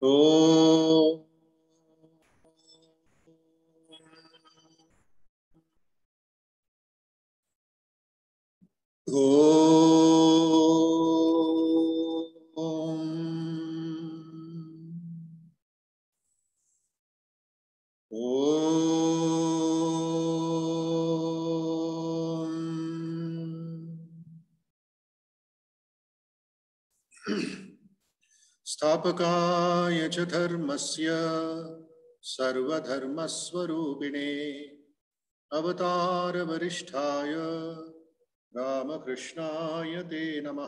ॐ स्थापकाय च धर्मस्य सर्वधर्मस्वरूपिणे अवतारवरिष्ठाय रामकृष्णाय ते नमः।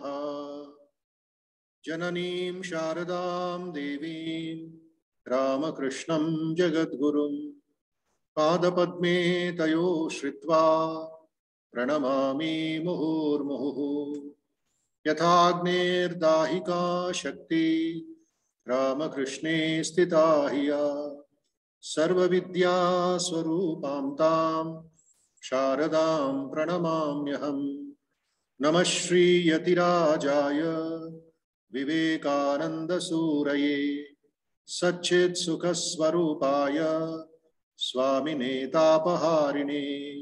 जननीं शारदां देवीं रामकृष्णं जगद्गुरुं पादपद्मे तयो श्रित्वा प्रणमामि मुहुर्मुहुः। यथाग्नेर्दाहिका शक्ति रामकृष्णे स्थिता हिया सर्वविद्यास्वरूपां तां शारदां प्रणमाम्यहम्। नमः श्रीयतिराजाय विवेकानन्दसूरये सच्चित्सुखस्वरूपाय स्वामिने तापहारिणे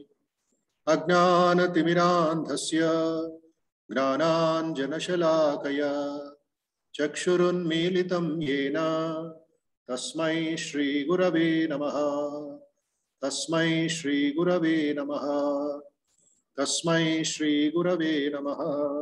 अज्ञानतिमिरान्धस्य ज्ञानाञ्जनशलाकया चक्षुरुन्मीलितं येन तस्मै श्रीगुरवे नमः। तस्मै श्रीगुरवे नमः। तस्मै श्रीगुरवे नमः।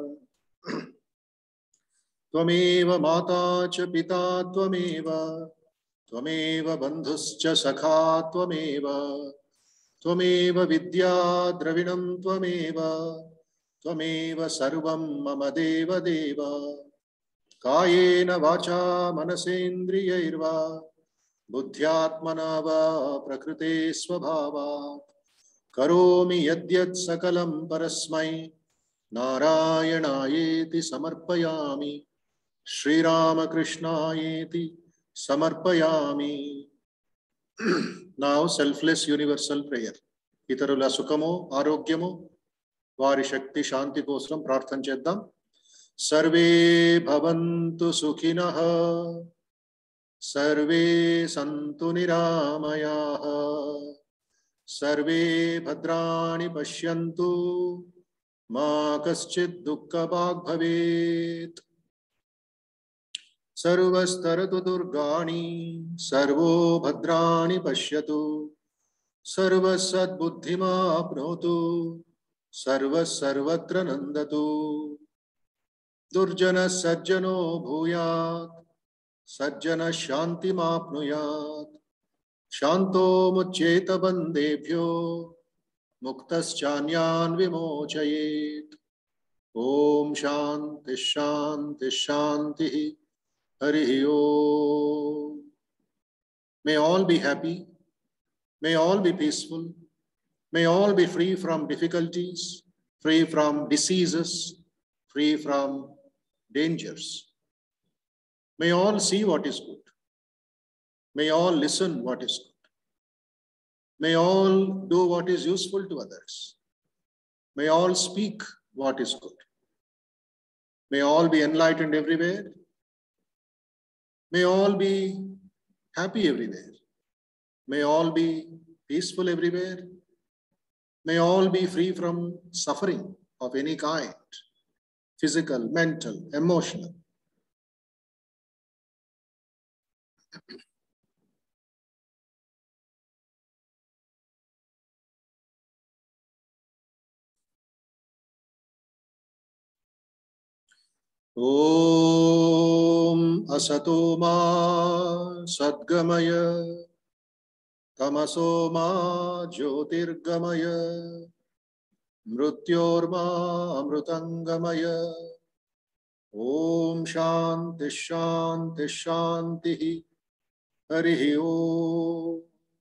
त्वमेव माता च पिता त्वमेव त्वमेव बन्धुश्च सखा त्वमेव त्वमेव विद्या द्रविणं त्वमेव त्वमेव सर्वं मम देवदेव। कायेन वाचा मनसेन्द्रियैर्वा बुद्ध्यात्मना वा प्रकृते स्वभावात् करोमि यद्यत् सकलं परस्मै नारायणायेति समर्पयामि श्रीरामकृष्णायेति समर्पयामि। Now selfless universal prayer. ఇతరుల సుఖము ఆరోగ్యము వారి శక్తి శాంతి కోసం ప్రార్థన చేద్దాం. సర్వే భవంతు సుఖినః సర్వే సంతు నిరామయాః సర్వే భద్రాణి పశ్యంతు మా కశ్చిత్ దుఃఖభాగ్ భవేత్. सर्वस्तरतु दुर्गाणि सर्वो भद्राणि पश्यतु सर्वसद्बुद्धिमाप्नोतु सर्वत्र नन्दतु. दुर्जनः सज्जनो भूयात् सज्जनः शान्तिमाप्नुयात् शान्तो मुच्येत बन्देभ्यो मुक्तश्चान्यान् विमोचयेत्. ओम शान्ति शान्ति शान्तिः. Hari Om. May all be happy, may all be peaceful, may all be free from difficulties, free from diseases, free from dangers. May all see what is good, may all listen what is good, may all do what is useful to others, may all speak what is good, may all be enlightened everywhere. May all be happy everywhere. May all be peaceful everywhere. May all be free from suffering of any kind, physical, mental, emotional. Om Asato Ma Sadgamaya Tamaso Ma Jyotirgamaya Mrutyorma Amrutangamaya. Om Shanti Shanti Shanti. Hari Om.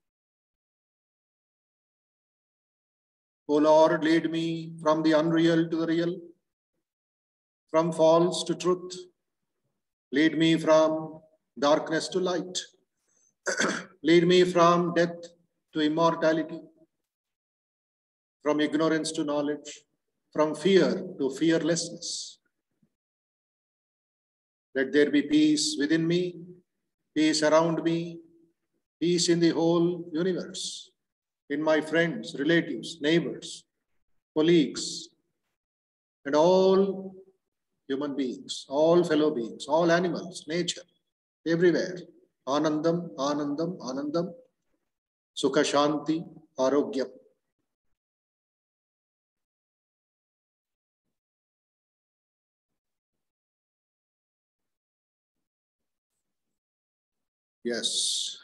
O Lord, lead me from the unreal to the real, from false to truth. Lead me from darkness to light. Lead me from death to immortality, from ignorance to knowledge, from fear to fearlessness. Let there be peace within me. peace around me, peace in the whole universe, in my friends, relatives, neighbors, colleagues, and all human beings, all fellow beings, all animals, nature, everywhere. Anandam, Anandam, Anandam, Sukha Shanti, Arogyam. Yes.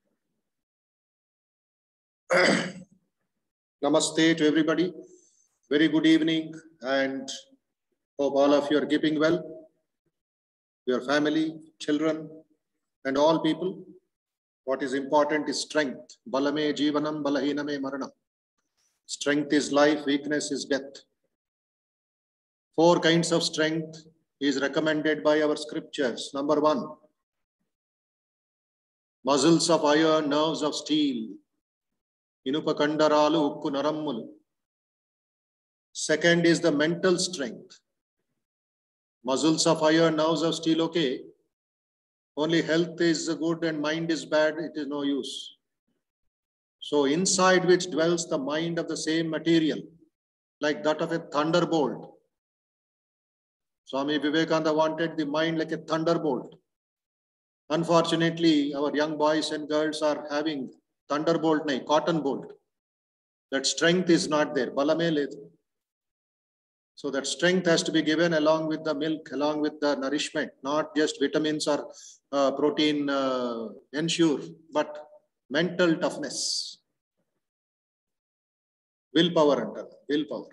Namaste to everybody. Very good evening, and hope all of you are keeping well. Your family, children, and all people. What is important is strength. Balame jivanam, balahiname maranam. Strength is life, weakness is death. 4 kinds of strength is recommended by our scriptures. Number 1, muscles of iron, nerves of steel. Inupa kandaralu, ukku narammulu. Second is the mental strength. Muscles of iron, nerves of steel, okay. Only health is good and mind is bad, it is no use. So inside which dwells the mind of the same material, like that of a thunderbolt. Swami Vivekananda wanted the mind like a thunderbolt. Unfortunately, our young boys and girls are having thunderbolt, nahi, cotton bolt. That strength is not there. Balame ledu. So that strength has to be given along with the milk, along with the nourishment, not just vitamins or protein ensure, but mental toughness. Willpower, willpower.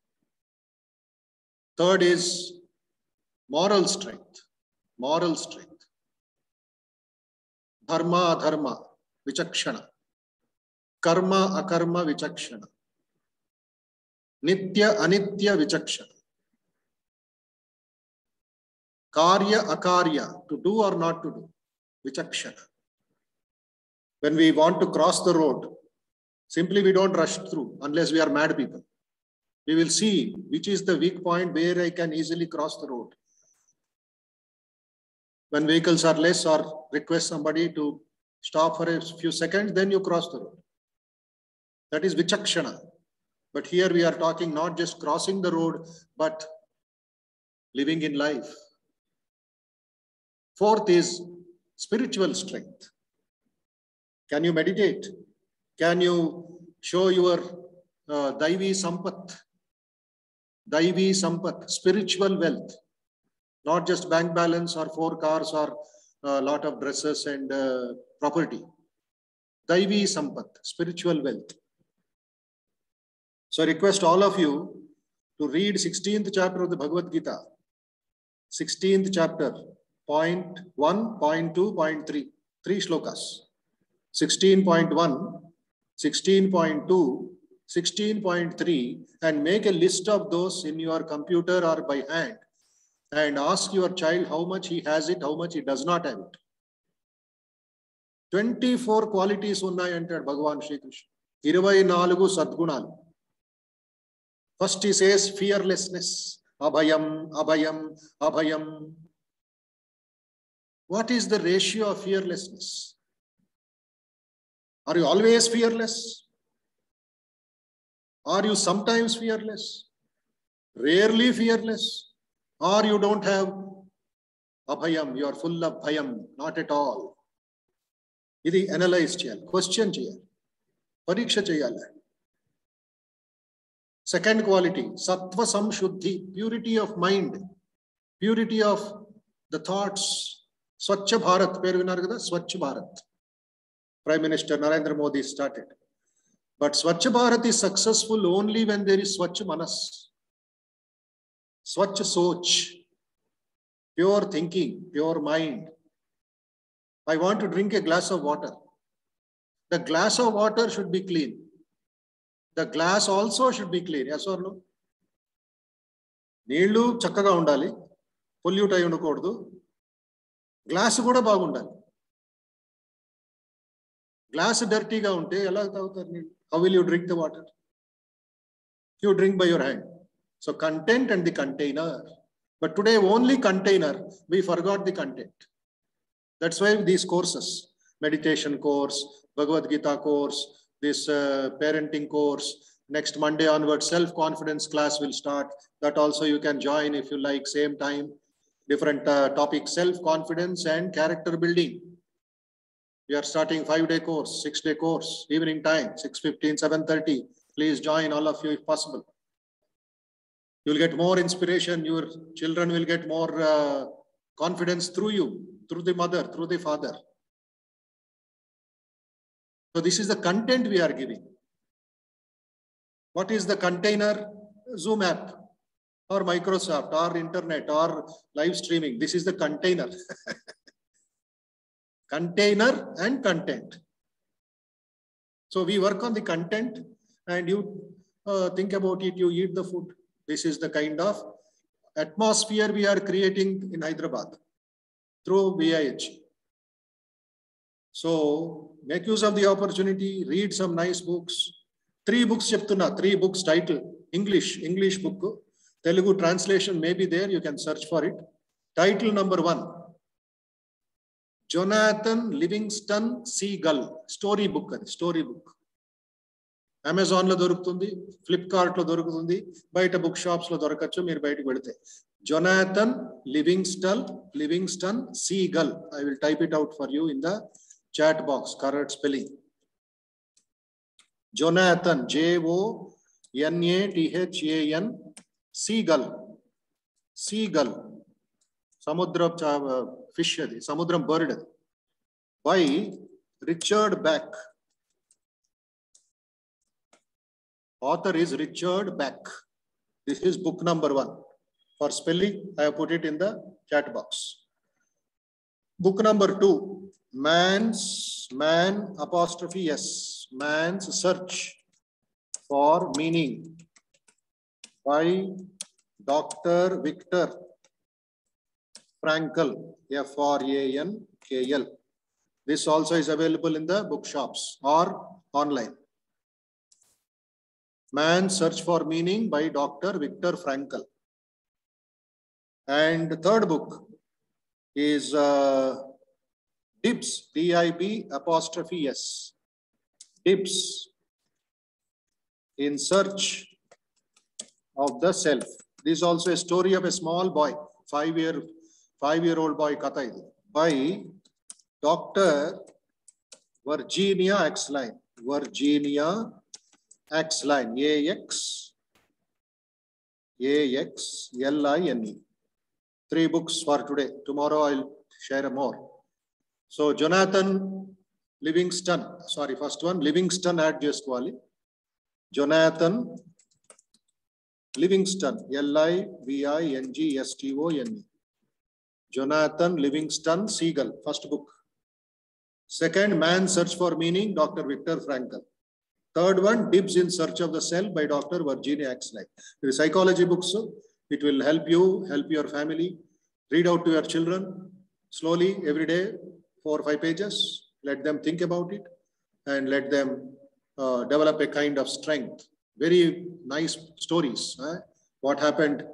Third is moral strength. Moral strength. Dharma, adharma, vichakshana. Karma, akarma, vichakshana. Nitya, anitya, vichakshana. Karya, akarya, to do or not to do, vichakshana. When we want to cross the road, simply we don't rush through unless we are mad people. We will see which is the weak point where I can easily cross the road. When vehicles are less, or request somebody to stop for a few seconds, then you cross the road. That is vichakshana. But here we are talking not just crossing the road, but living in life. Fourth is spiritual strength. Can you meditate? Can you show your Daivi Sampat? Daivi Sampat, spiritual wealth. Not just bank balance or 4 cars or a lot of dresses and property. Daivi Sampat, spiritual wealth. So I request all of you to read 16th chapter of the Bhagavad Gita. 16th chapter, point 1, point 2, point 3. 3 shlokas. 16.1, 16.2, 16.3, and make a list of those in your computer or by hand. And ask your child how much he has it, how much he does not have it. 24 qualities unnai antaడు Bhagavan Shri Krishna. 24 sadgunalu. First he says fearlessness. Abhayam, abhayam, abhayam. What is the ratio of fearlessness? Are you always fearless? Are you sometimes fearless? Rarely fearless? Or you don't have abhayam, you are full of bhayam, not at all. Idi analyze cheyali, question cheyali, pariksha cheyali. Second quality, sattva samshuddhi, purity of mind, purity of the thoughts. Swachh Bharat, peru vinnaru kada, Swachh Bharat. Prime Minister Narendra Modi started. But Swachh Bharat is successful only when there is Swachh Manas. Swachh Soch, pure thinking, pure mind. I want to drink a glass of water. The glass of water should be clean. The glass also should be clean. Yes or no? Neelu chakkaga undali, pollute ayi undakodu. Glass kuda bagundali. Glass dirty ga unte ela tagutaru neelu? How will you drink the water? You drink by your hand. So content and the container. But today only container, we forgot the content. That's why these courses, meditation course, Bhagavad Gita course, this parenting course, next Monday onward, self-confidence class will start. That also you can join if you like, same time, different topics, self-confidence and character building. We are starting 5-day course, 6-day course, evening time, 6:15, 7:30. Please join, all of you, if possible. You'll get more inspiration. Your children will get more confidence through you, through the mother, through the father. So this is the content we are giving. What is the container? Zoom app or Microsoft or internet or live streaming. This is the container. Container and content. So we work on the content and you think about it, you eat the food. This is the kind of atmosphere we are creating in Hyderabad through VIH. So make use of the opportunity, read some nice books. 3 books cheptuna, 3 books title, English book. Telugu translation may be there, you can search for it. Title number 1. Jonathan Livingston Seagull. Story book. Amazon lo dorukutundi, Flipkart lo dorukutundi, baita bookshops lo dorakachu, meer baitiki vedite. Jonathan Livingston Seagull. I will type it out for you in the chat box, correct spelling. Jonathan, Jonathan, Seagull. Seagull. Samudra fish, Samudram bird. By Richard Bach. Author is Richard Bach. This is book number 1. For spelling, I have put it in the chat box. Book number 2, Man's Search for Meaning by Dr. Viktor Frankl, Frankl. This also is available in the bookshops or online. Man's Search for Meaning by Dr. Viktor Frankl. And the third book is Dibs, D-I-B'(S). Dibs, In Search of the Self. This is also a story of a small boy, 5-year-old boy, by Dr. Virginia Axline. Virginia Axline, A-X-L-I-N-E. 3 books for today. Tomorrow I'll share more. So Jonathan Livingston, sorry, first one, Livingston add cheskuvali. Jonathan Livingston, L-I-V-I-N-G-S-T-O-N-E. Jonathan Livingston Seagull, first book. Second, Man's Search for Meaning, Dr. Viktor Frankl. Third one, Dibs, In Search of the Self by Dr. Virginia Axline. The psychology books, it will help you, help your family. Read out to your children slowly every day, 4 or 5 pages. Let them think about it and let them develop a kind of strength. Very nice stories. What happened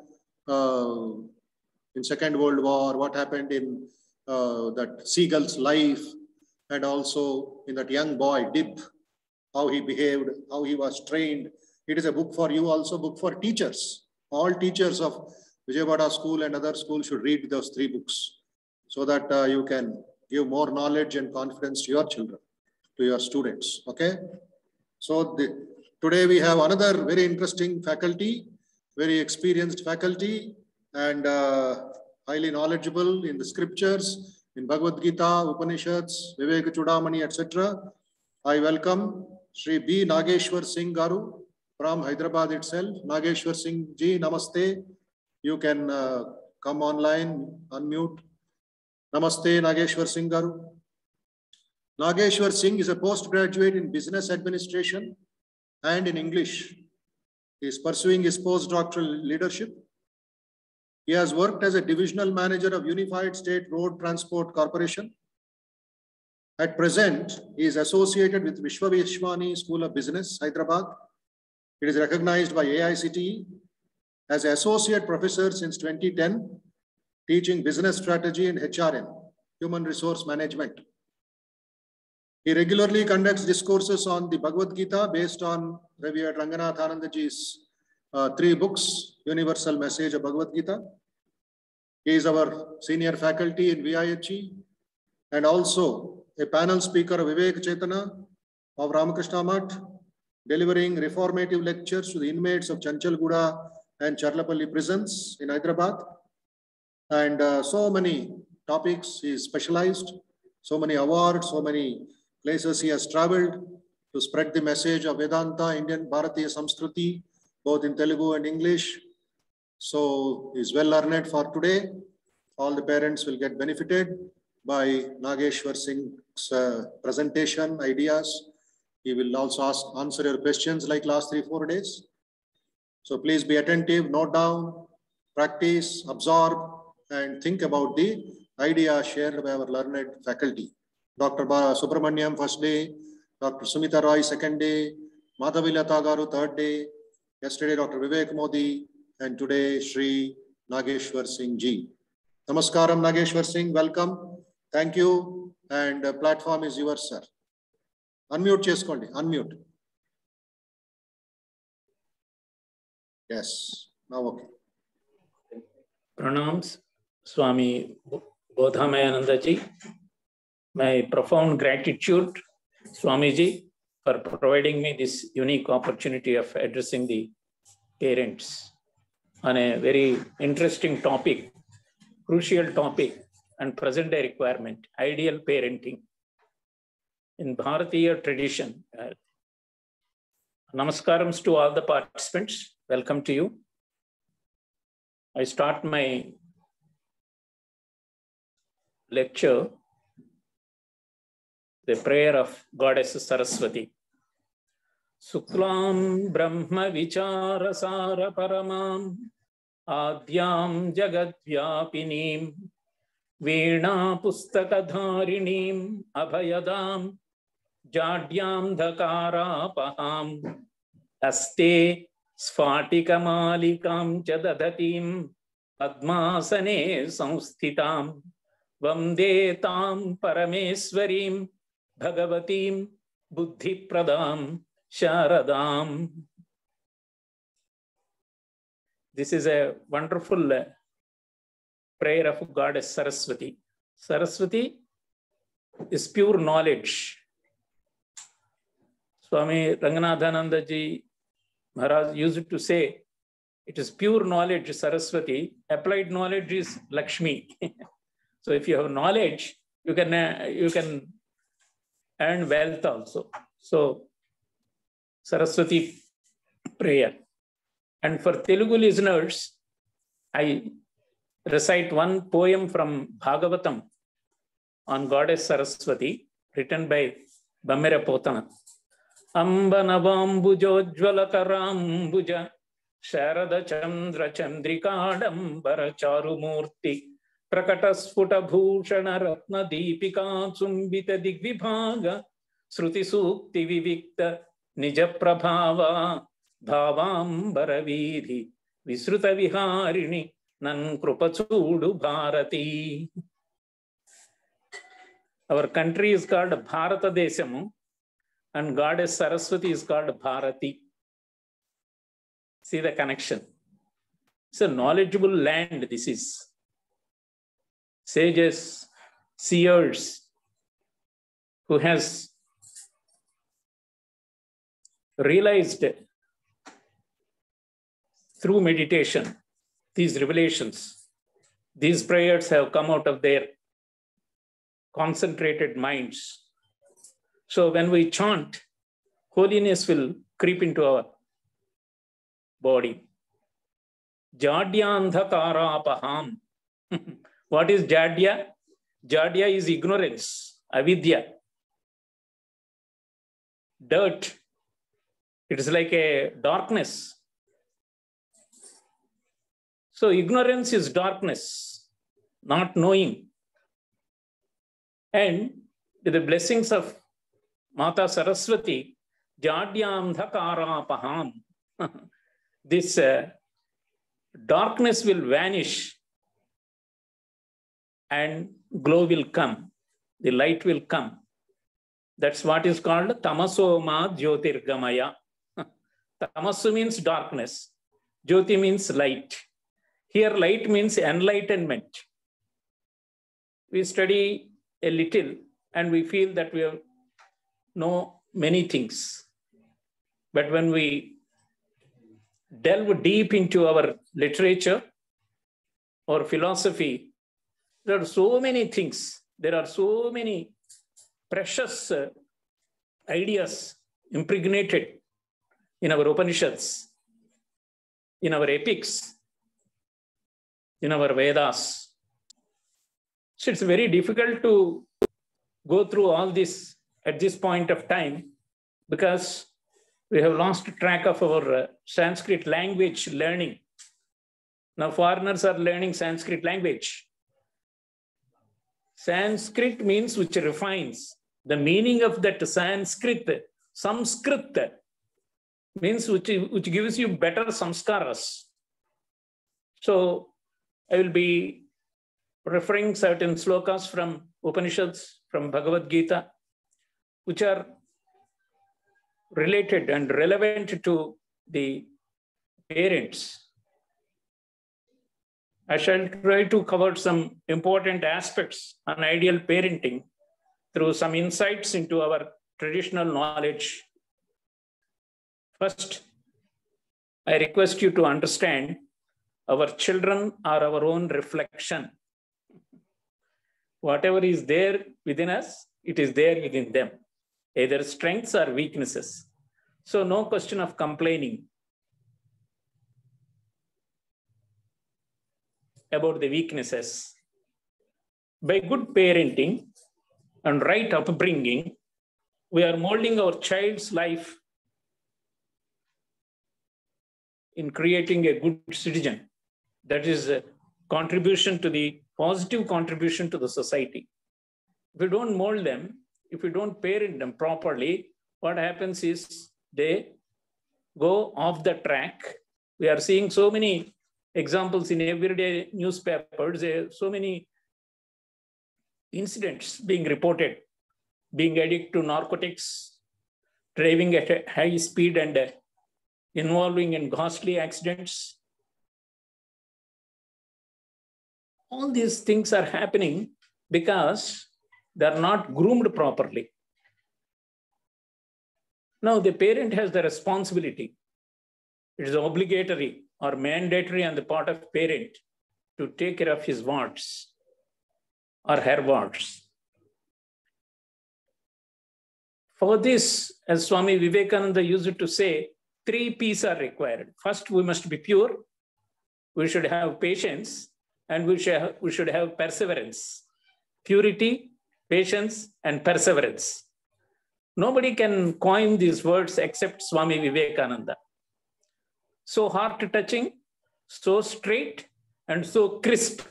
in Second World War, what happened in that seagull's life, and also in that young boy, Dib, how he behaved, how he was trained. It is a book for you, also book for teachers. All teachers of Vijayawada School and other schools should read those 3 books so that you can give more knowledge and confidence to your children, to your students. Okay. So today we have another very interesting faculty, very experienced faculty and highly knowledgeable in the scriptures, in Bhagavad Gita, Upanishads, Vivek Chudamani, etc. I welcome Shri B. Nageshwar Singh Garu from Hyderabad itself. Nageshwar Singh ji, namaste. You can come online, unmute. Namaste, Nageshwar Singh Garu. Nageshwar Singh is a postgraduate in business administration and in English. He is pursuing his postdoctoral leadership. He has worked as a divisional manager of Unified State Road Transport Corporation. At present, he is associated with Vishwa Vishwani School of Business, Hyderabad. It is recognized by AICTE as associate professor since 2010, teaching business strategy and HRM. Human Resource Management. He regularly conducts discourses on the Bhagavad Gita based on Revered Ranganath Anandaji's 3 books, Universal Message of Bhagavad Gita. He is our senior faculty in VIHE and also a panel speaker of Vivek Chetana of Ramakrishna Math, delivering reformative lectures to the inmates of Chanchalguda and Charlapalli prisons in Hyderabad. And so many topics he is specialized, so many awards, so many places he has traveled to spread the message of Vedanta, Indian Bharatiya Samskruti, both in Telugu and English. So he is well learned for today. All the parents will get benefited by Nageshwar Singh's presentation, ideas. He will also answer your questions like last 3-4 days. So please be attentive, note down, practice, absorb, and think about the idea shared by our learned faculty. Dr. Subramaniam first day, Dr. Sumita Roy second day, Madhavi Lata Garu third day, yesterday Dr. Vivek Modi, and today Shri Nageshwar Singh ji. Namaskaram Nageshwar Singh, welcome. Thank you, and the platform is yours, sir. Unmute cheskondi, unmute. Yes, now okay. Pranams, Swami Bodhamayananda ji. My profound gratitude, Swamiji, for providing me this unique opportunity of addressing the parents on a very interesting topic, crucial topic, and present day requirement, ideal parenting. In Bharatiya tradition, namaskarams to all the participants. Welcome to you. I start my lecture, the prayer of Goddess Saraswati. Suklam Brahma Vichara Sara Paramam Adyam Jagat Vyapinim Veena Pustakadharinim Abhayadam Jadyam Dhakara Paham Aste Sfatikamalikam Chadadatim Padmasane Samsthitam Vande Tam Parameswarim Bhagavatim Buddhi Pradam Sharadam. This is a wonderful prayer of Goddess Saraswati. Saraswati is pure knowledge. Swami Ranganathananda ji Maharaj used to say, it is pure knowledge, Saraswati. Applied knowledge is Lakshmi. So if you have knowledge, you can earn wealth also. So Saraswati prayer. And for Telugu listeners, I recite one poem from Bhagavatam on Goddess Saraswati, written by Bamira Potana. Amba Navambujojvala Karambuja Sharada Chandra Chandrikadambara Charumurti Prakatasfuta Bhushana Ratna Deepika Sumbita Digvibhaga Sruti Sukti Vivikta Nija Prabhava Bhavambara Vidhi Visruta Viharini Nan Krupachudu Bharati. Our country is called Bharata Desamu and Goddess Saraswati is called Bharati. See the connection. It's a knowledgeable land, this is. Sages, seers, who has realized through meditation, these revelations, these prayers have come out of their concentrated minds. So when we chant, holiness will creep into our body. Jadyandhakarapaham. What is Jadya? Jadya is ignorance, avidya. Dirt. It is like a darkness. So ignorance is darkness, not knowing. And with the blessings of Mata Saraswati, Jadyandhakarapaham. This darkness will vanish and glow will come, the light will come. That's what is called tamasoma jyotirgamaya. Tamasu means darkness, jyoti means light. Here light means enlightenment. We study a little and we feel that we know many things. But when we delve deep into our literature or philosophy, there are so many things. There are so many precious ideas impregnated in our Upanishads, in our epics, in our Vedas. So it's very difficult to go through all this at this point of time because we have lost track of our Sanskrit language learning. Now foreigners are learning Sanskrit language. Sanskrit means which refines. The meaning of that Sanskrit, Samskrit, means which gives you better samskaras. So I will be referring certain slokas from Upanishads, from Bhagavad Gita, which are related and relevant to the parents. I shall try to cover some important aspects on ideal parenting through some insights into our traditional knowledge. First, I request you to understand our children are our own reflection. Whatever is there within us, it is there within them, either strengths or weaknesses. So no question of complaining about the weaknesses. By good parenting and right upbringing, we are molding our child's life in creating a good citizen. That is a contribution to the positive contribution to the society. If we don't mold them, if we don't parent them properly, what happens is they go off the track. We are seeing so many examples in everyday newspapers. There are so many incidents being reported, being addicted to narcotics, driving at a high speed and involving in ghastly accidents. All these things are happening because they are not groomed properly. Now the parent has the responsibility. It is obligatory or mandatory on the part of parent to take care of his wards or her wards. For this, as Swami Vivekananda used to say, 3 P's are required. First, we must be pure. We should have patience, and we should have perseverance. Purity, patience, and perseverance. Nobody can coin these words except Swami Vivekananda. So heart-touching, so straight, and so crisp.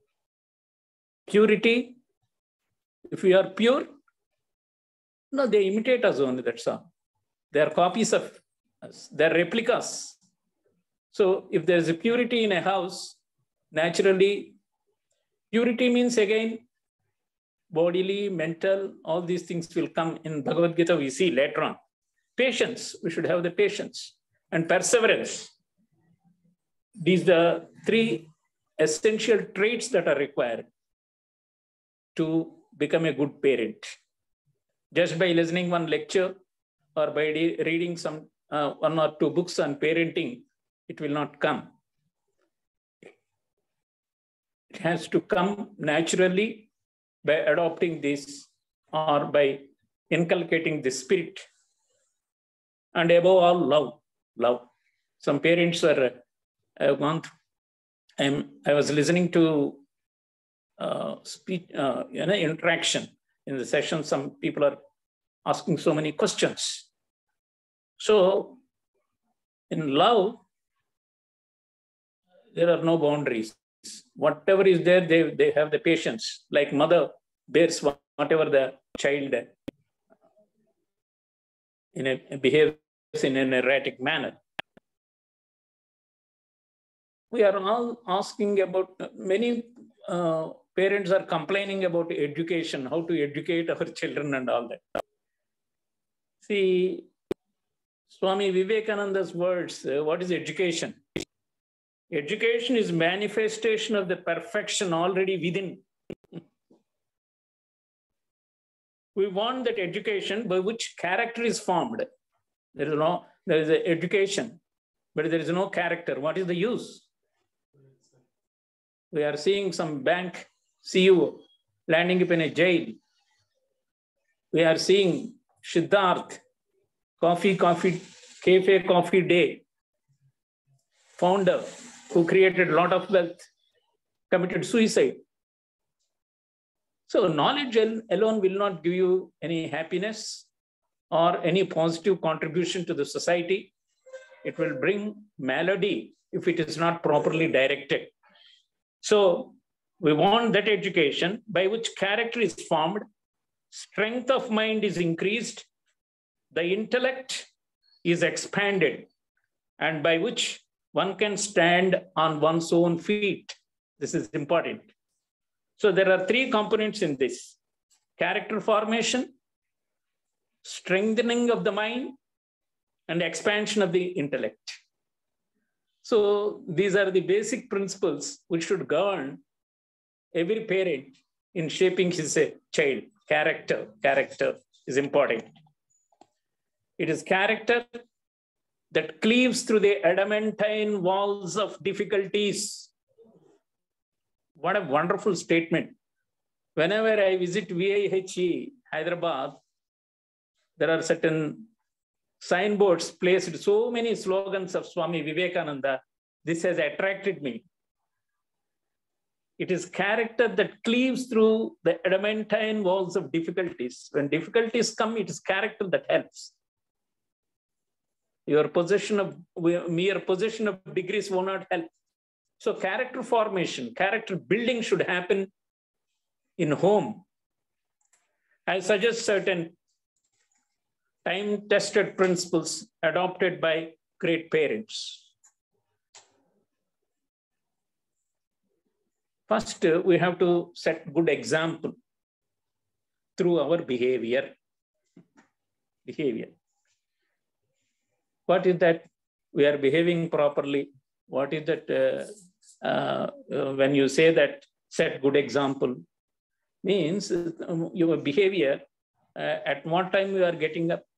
Purity, if we are pure, no, they imitate us only, that's all. They are copies of us, they are replicas. So if there is a purity in a house, naturally, purity means again, bodily, mental, all these things will come in Bhagavad Gita, we see later on. Patience, we should have the patience. And perseverance. These are the 3 essential traits that are required to become a good parent. Just by listening one lecture or by reading some 1 or 2 books on parenting, it will not come. It has to come naturally by adopting this or by inculcating the spirit. And above all, love. Love. Some parents are, I was listening to speech, interaction in the session. Some people are asking so many questions. So in love, there are no boundaries. Whatever is there, they have the patience. Like mother bears whatever the child behaves in an erratic manner. We are all asking about, many parents are complaining about education, how to educate our children and all that. See, Swami Vivekananda's words, what is education? Education is manifestation of the perfection already within. We want that education by which character is formed. There is an education, but there is no character. What is the use? We are seeing some bank CEO landing up in a jail. We are seeing Siddharth, Cafe Coffee Day, founder who created a lot of wealth, committed suicide. So knowledge alone will not give you any happiness or any positive contribution to the society. It will bring malady if it is not properly directed. So we want that education by which character is formed, strength of mind is increased, the intellect is expanded, and by which one can stand on one's own feet. This is important. So there are three components in this: character formation, strengthening of the mind, and expansion of the intellect. So these are the basic principles which should govern every parent in shaping his child. Character is important. It is character that cleaves through the adamantine walls of difficulties. What a wonderful statement. Whenever I visit VIHE, Hyderabad, there are certain signboards placed, so many slogans of Swami Vivekananda. This has attracted me. It is character that cleaves through the adamantine walls of difficulties. When difficulties come, it is character that helps. Mere possession of degrees will not help. So character formation, character building should happen in home. I suggest certain time-tested principles adopted by great parents. First, we have to set good example through our behavior. What is that? We are behaving properly. What is that? When you say that set good example, means your behavior, at what time you are getting up.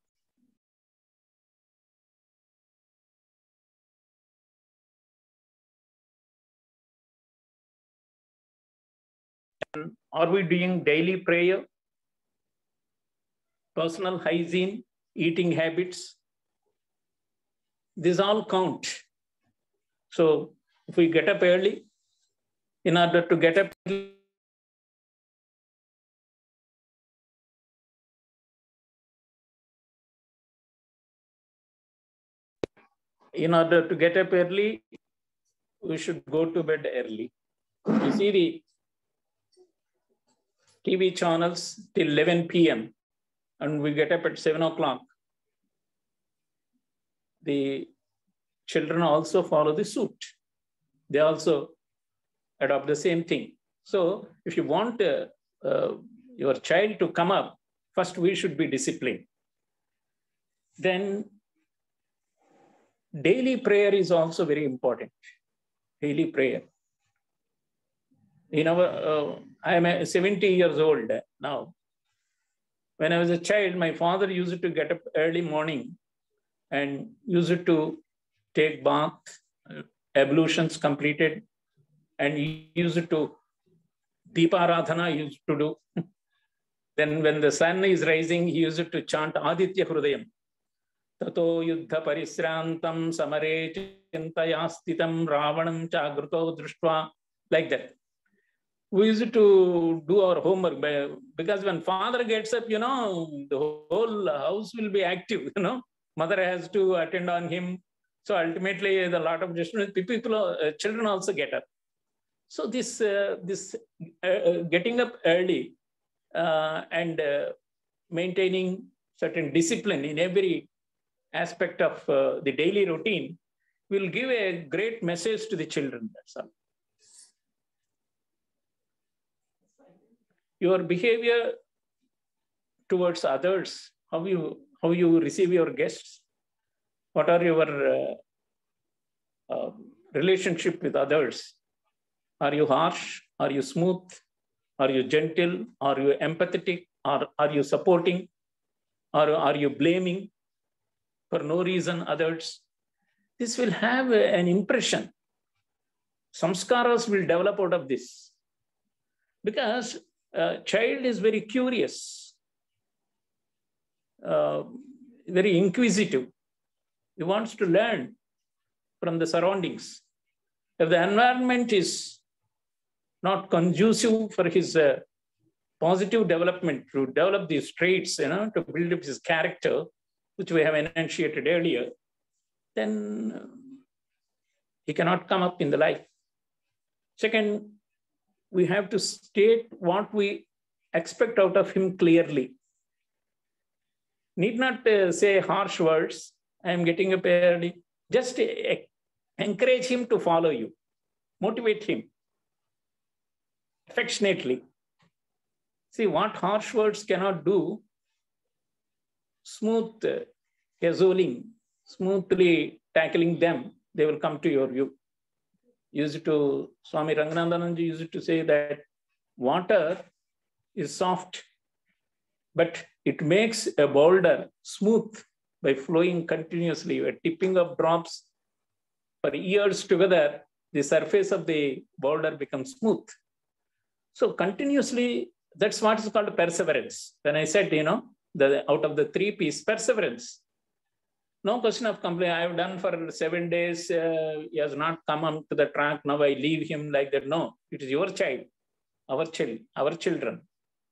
Are we doing daily prayer, personal hygiene, eating habits? These all count. So if we get up early, in order to get up early, we should go to bed early. You see the TV channels till 11 p.m. and we get up at 7 o'clock. The children also follow the suit. They also adopt the same thing. So if you want your child to come up, first we should be disciplined. Then daily prayer is also very important. Daily prayer. I am 70 years old now. When I was a child, my father used to get up early morning and used to take bath, ablutions completed, and he used to Deeparadhana used to do. Then when the sun is rising, he used to chant Aditya Hrudayam. Tato yuddha parisrantam samare chintayastitam ravanam chagruto drishtva. Like that. We used to do our homework because when father gets up, the whole house will be active, Mother has to attend on him. So ultimately, a lot of children also get up. So this getting up early and maintaining certain discipline in every aspect of the daily routine will give a great message to the children. That's all. your behavior towards others, how you receive your guests, what are your relationship with others? Are you harsh? Are you smooth? Are you gentle? Are you empathetic? Are you supporting? Or are you blaming for no reason others? This will have an impression. Samskaras will develop out of this. Because a child is very curious, very inquisitive. He wants to learn from the surroundings. If the environment is not conducive for his positive development, to develop these traits, to build up his character, which we have enunciated earlier, then he cannot come up in the life. Second, we have to state what we expect out of him clearly. Need not say harsh words. I am getting up early. Just encourage him to follow you. Motivate him affectionately. See, what harsh words cannot do, smooth cajoling, smoothly tackling them, they will come to your view. Swami Ranganathananji used to say that water is soft, but it makes a boulder smooth by flowing continuously. A tipping of drops for years together, the surface of the boulder becomes smooth. So continuously, that's what is called perseverance. When I said, out of the 3 P's, perseverance. No question of complaint. I have done for 7 days. He has not come up to the track. Now I leave him like that. No, it is your child, our children.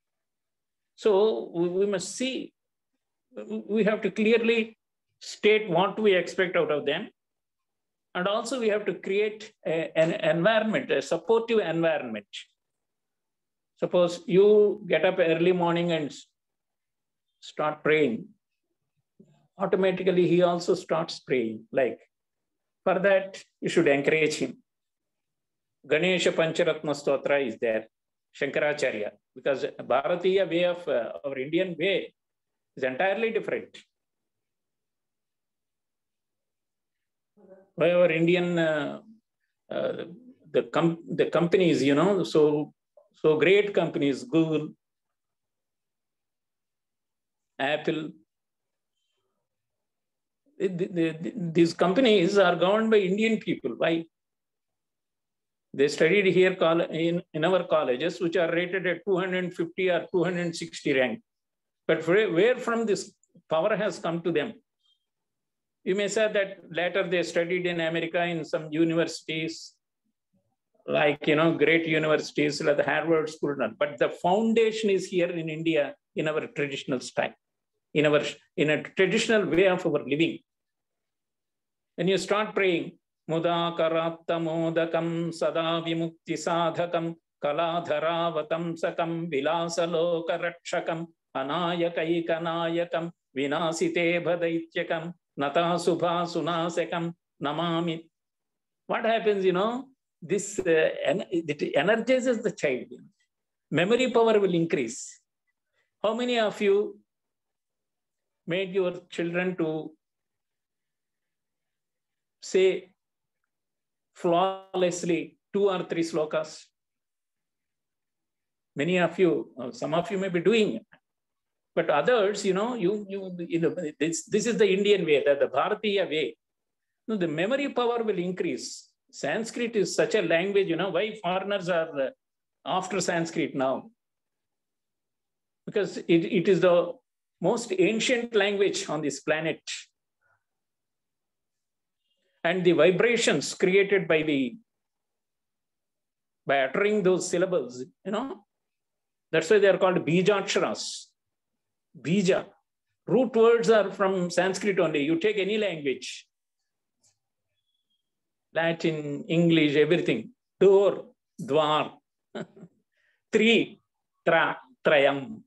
So we must see. We have to clearly state what we expect out of them. And also we have to create an environment, a supportive environment. Suppose you get up early morning and start praying. Automatically, he also starts praying. Like, for that, you should encourage him. Ganesha Pancharatna Stotra is there, Shankaracharya, because Bharatiya way of our Indian way is entirely different. By our Indian, the companies, so great companies, Google, Apple, these companies are governed by Indian people. Why? They studied here in our colleges, which are rated at 250 or 260 rank. But where from this power has come to them? You may say that later they studied in America in some universities, like, great universities like the Harvard School. But the foundation is here in India, in our traditional style, in a traditional way of our living. When you start praying, Mudakaratta modakam sada vimukti sadhakam kaladharavatam sakam vilasaloka rakshakam anayakaikanayakam vinasite bhadaityakam nata subha sunasekam namami. What happens, this it energizes the child. Memory power will increase. How many of you made your children to say flawlessly 2 or 3 slokas? Many of you, some of you may be doing it, but others, this is the Indian way, the Bharatiya way. The memory power will increase. Sanskrit is such a language, why foreigners are after Sanskrit now? Because it is the most ancient language on this planet. And the vibrations created by uttering those syllables, that's why they are called Bijaksharas. Bija. Root words are from Sanskrit only. You take any language, Latin, English, everything. Door, dwar. Tri, tra, trayam.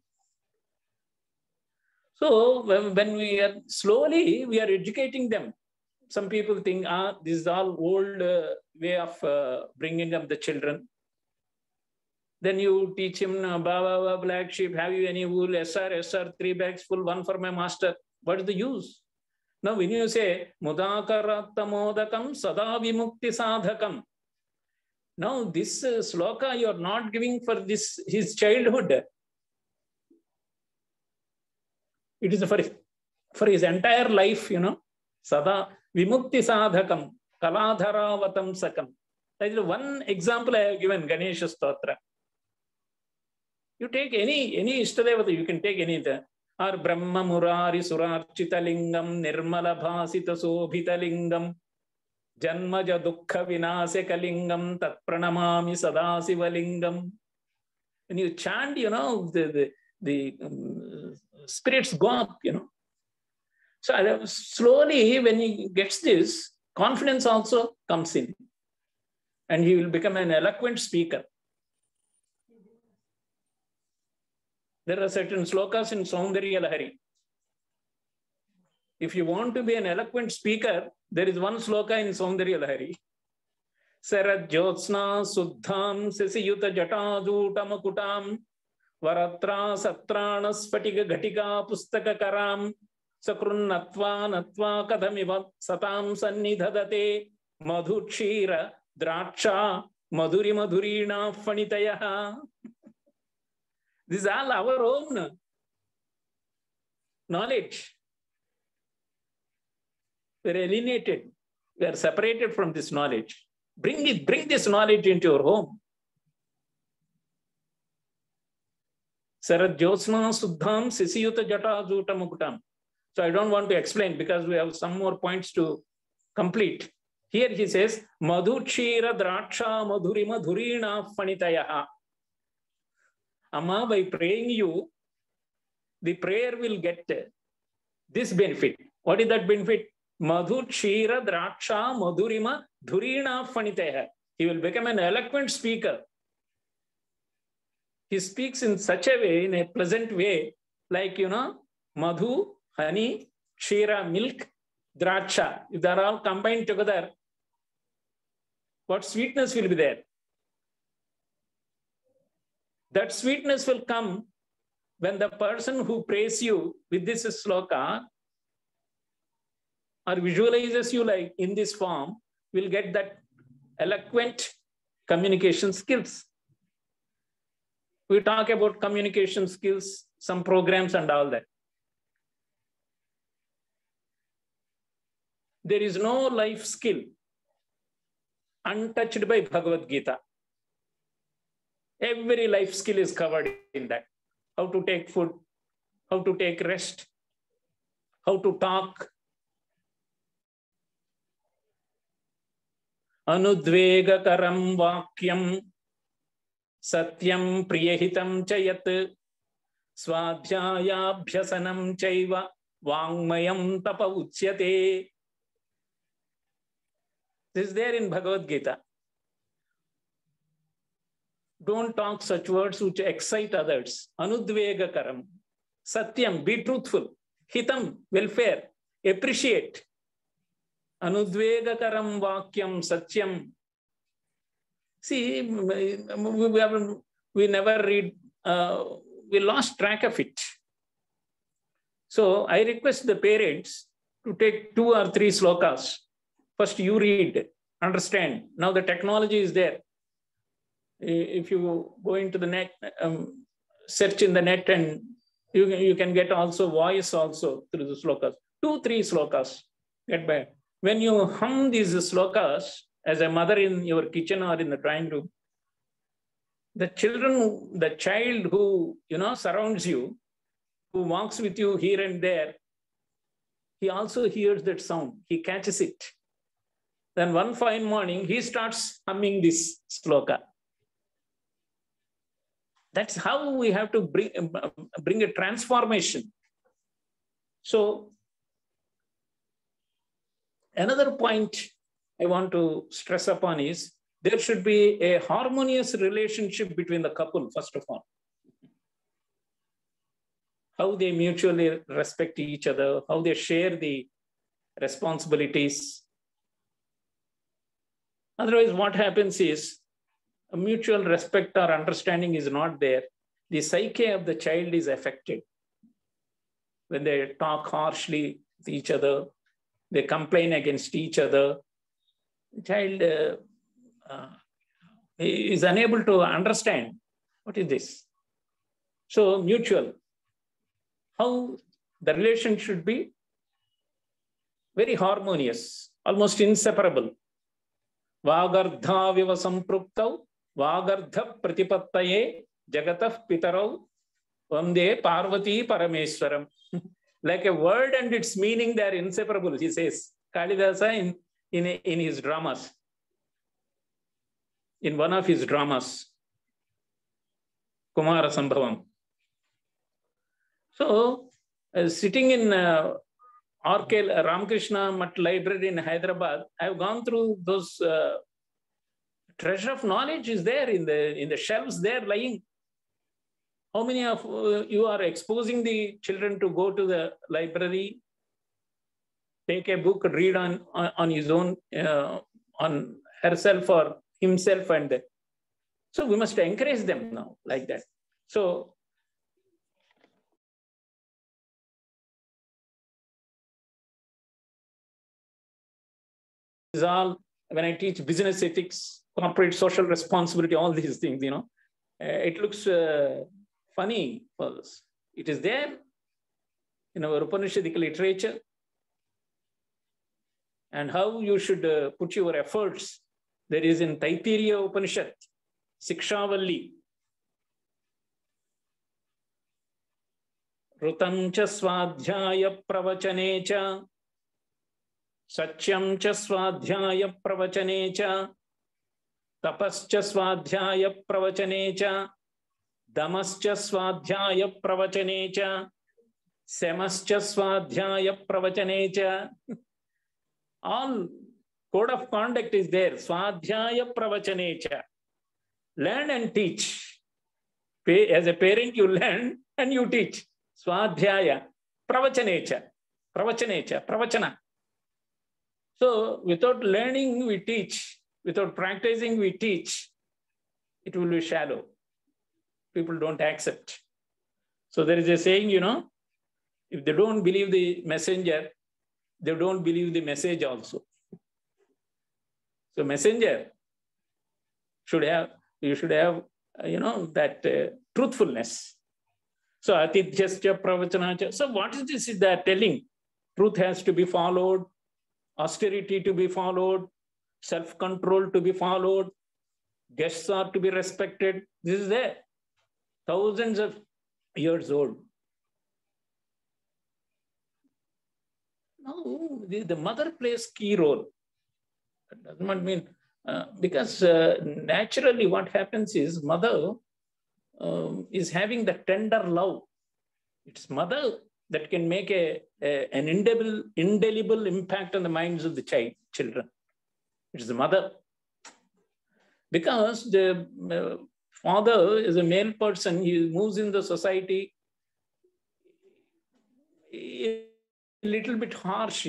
So when we are slowly, we are educating them. Some people think, this is all old way of bringing up the children. Then you teach him, Baba, black sheep, have you any wool? SR, 3 bags full, one for my master. What is the use? Now, when you say, Mudakarattamodakam sada vimukti sadhakam. Now, this sloka you are not giving for his childhood. It is for his entire life, Sada vimukti sadhakam, kaladharavatam sakam. That is one example I have given, Ganesha Stotra. You take any Ishtadevata, you can take any. Or Brahma Murari Surarchita Lingam, Nirmala Bhasita Sobhita Lingam, Janmaja Dukkha Vinaseka Lingam, Tat Pranamami Sadasiva Lingam. When you chant, the spirits go up, So slowly, when he gets this, confidence also comes in. And he will become an eloquent speaker. There are certain slokas in Saundarya Lahari. If you want to be an eloquent speaker, there is one sloka in Saundarya Lahari. Sarad Jyotsna Suddham Sisiyuta Jatadutamakutam Varatra Satrana Spatiga Ghatika Pustaka Karam Sakrunnatva Natva Kadamiva Satam Sannidhadate Madhukshira Draksha Madhuri Madhurina Fanitayaha. This is all our own knowledge. We are alienated. We are separated from this knowledge. Bring this knowledge into your home. Sarad Jyotsna Suddham Sisiyuta Jata Juta Mukutam. So I don't want to explain because we have some more points to complete. Here he says, Madhukshira Draksha Madhuri Madhurina Fanitayaha. Amma, by praying you, the prayer will get this benefit. What is that benefit? Madhu Kshira Draksha Madhurima Dhurina Faniteha. He will become an eloquent speaker. He speaks in such a way, in a pleasant way, like, Madhu, honey, Kshira, milk, Draksha. If they are all combined together, what sweetness will be there? That sweetness will come when the person who prays you with this sloka or visualizes you like in this form will get that eloquent communication skills. We talk about communication skills, some programs and all that. There is no life skill untouched by Bhagavad Gita. Every life skill is covered in that. How to take food, how to take rest, how to talk. Anudvegakaram vakyam satyam priyahitam chayat swadhyayabhyasanam chaiva vangmayam tapa uchyate. This is there in Bhagavad Gita. Don't talk such words which excite others. Anudvegakaram. Satyam, be truthful. Hitam, welfare. Appreciate. Anudvegakaram vakyam satyam. See, we never read, we lost track of it. So I request the parents to take 2 or 3 slokas. First you read, understand. Now the technology is there. If you go into the net, search in the net, and you can get also voice also through the slokas. 2-3 slokas get by. When you hum these slokas as a mother in your kitchen or in the drawing room, the child who surrounds you, who walks with you here and there, he also hears that sound. He catches it. Then one fine morning, he starts humming this sloka. That's how we have to bring a transformation. So another point I want to stress upon is there should be a harmonious relationship between the couple, first of all. How they mutually respect each other, how they share the responsibilities. Otherwise, what happens is a mutual respect or understanding is not there, the psyche of the child is affected. When they talk harshly with each other, they complain against each other, the child is unable to understand what is this. So mutual, how the relation should be very harmonious, almost inseparable. Vagardha viva sampruptau, Vagardha pratipattaye, Jagatah pitarau, Vande Parvati Parameswaram. Like a word and its meaning, they are inseparable, he says. Kalidasa in his dramas. In one of his dramas, Kumara Sambhavam. So, sitting in RK Ramakrishna Mutt Library in Hyderabad, I have gone through those treasure of knowledge is there in the shelves there lying. How many of you are exposing the children to go to the library, take a book, read on his own, on herself or himself, and so we must encourage them now like that. So is all when I teach business ethics, corporate social responsibility, all these things, it looks funny for us. It is there in our Upanishadic literature, and how you should put your efforts. There is in Taittiriya Upanishad, Sikshavalli. Rutam cha swadhyaya pravachane cha, Satyam cha swadhyaya pravachane cha, Tapascha swadhyaya pravachane cha, Damascha swadhyaya pravachane cha, Semascha swadhyaya pravachane cha. All code of conduct is there. Swadhyaya pravachane cha. Learn and teach. As a parent, you learn and you teach. Swadhyaya pravachane cha. Pravachane cha. Pravachana. So without learning, we teach. Without practicing, we teach. It will be shallow. People don't accept. So there is a saying, if they don't believe the messenger, they don't believe the message also. So messenger you should have, that truthfulness. So atidhyascha pravachanacha. So what is this they are telling? Truth has to be followed, austerity to be followed, self-control to be followed, guests are to be respected. This is there. Thousands of years old. Now, the mother plays key role. That does not mean, because naturally what happens is mother is having the tender love. It's mother that can make an indelible impact on the minds of the children. It's the mother. Because the father is a male person, he moves in the society a little bit harsh,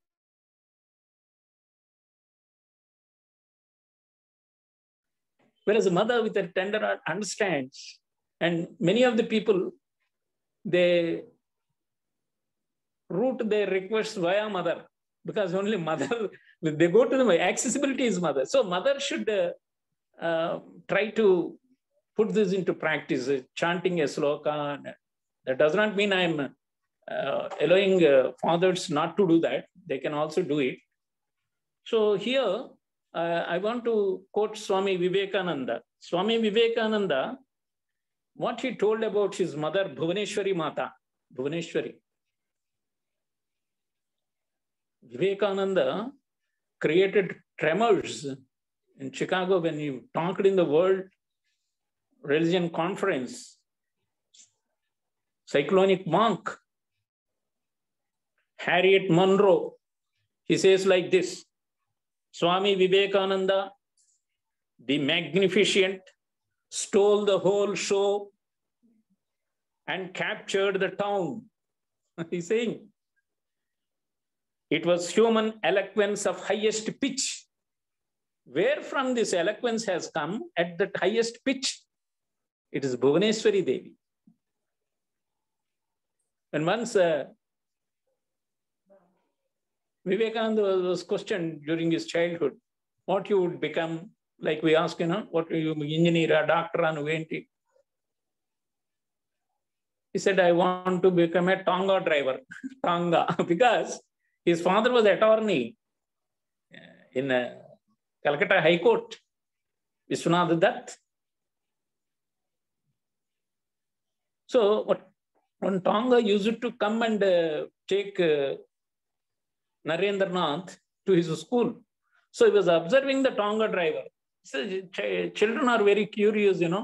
Whereas a mother with a tender heart understands. And many of the people, they route their requests via mother, because only mother, they go to the accessibility is mother. So mother should try to put this into practice, chanting a sloka. That does not mean I'm allowing fathers not to do that. They can also do it. So here, I want to quote Swami Vivekananda. Swami Vivekananda, what he told about his mother, Bhuvaneshwari Mata. Bhuvaneshwari. Vivekananda created tremors in Chicago when he talked in the World Religion Conference. Cyclonic monk, Harriet Monroe, he says like this: Swami Vivekananda, the magnificent, stole the whole show and captured the town. He's saying it was human eloquence of highest pitch. Where from this eloquence has come at the highest pitch? It is Bhuvaneshwari Devi. And once Vivekananda was questioned during his childhood, what you would become, like we ask, what you engineer, a doctor, and Venti. He said, I want to become a Tonga driver, Tonga, because his father was attorney in Calcutta High Court, Vishwanath Dutt. So when Tonga used to come and take Narendranath to his school, so he was observing the Tonga driver. So children are very curious, on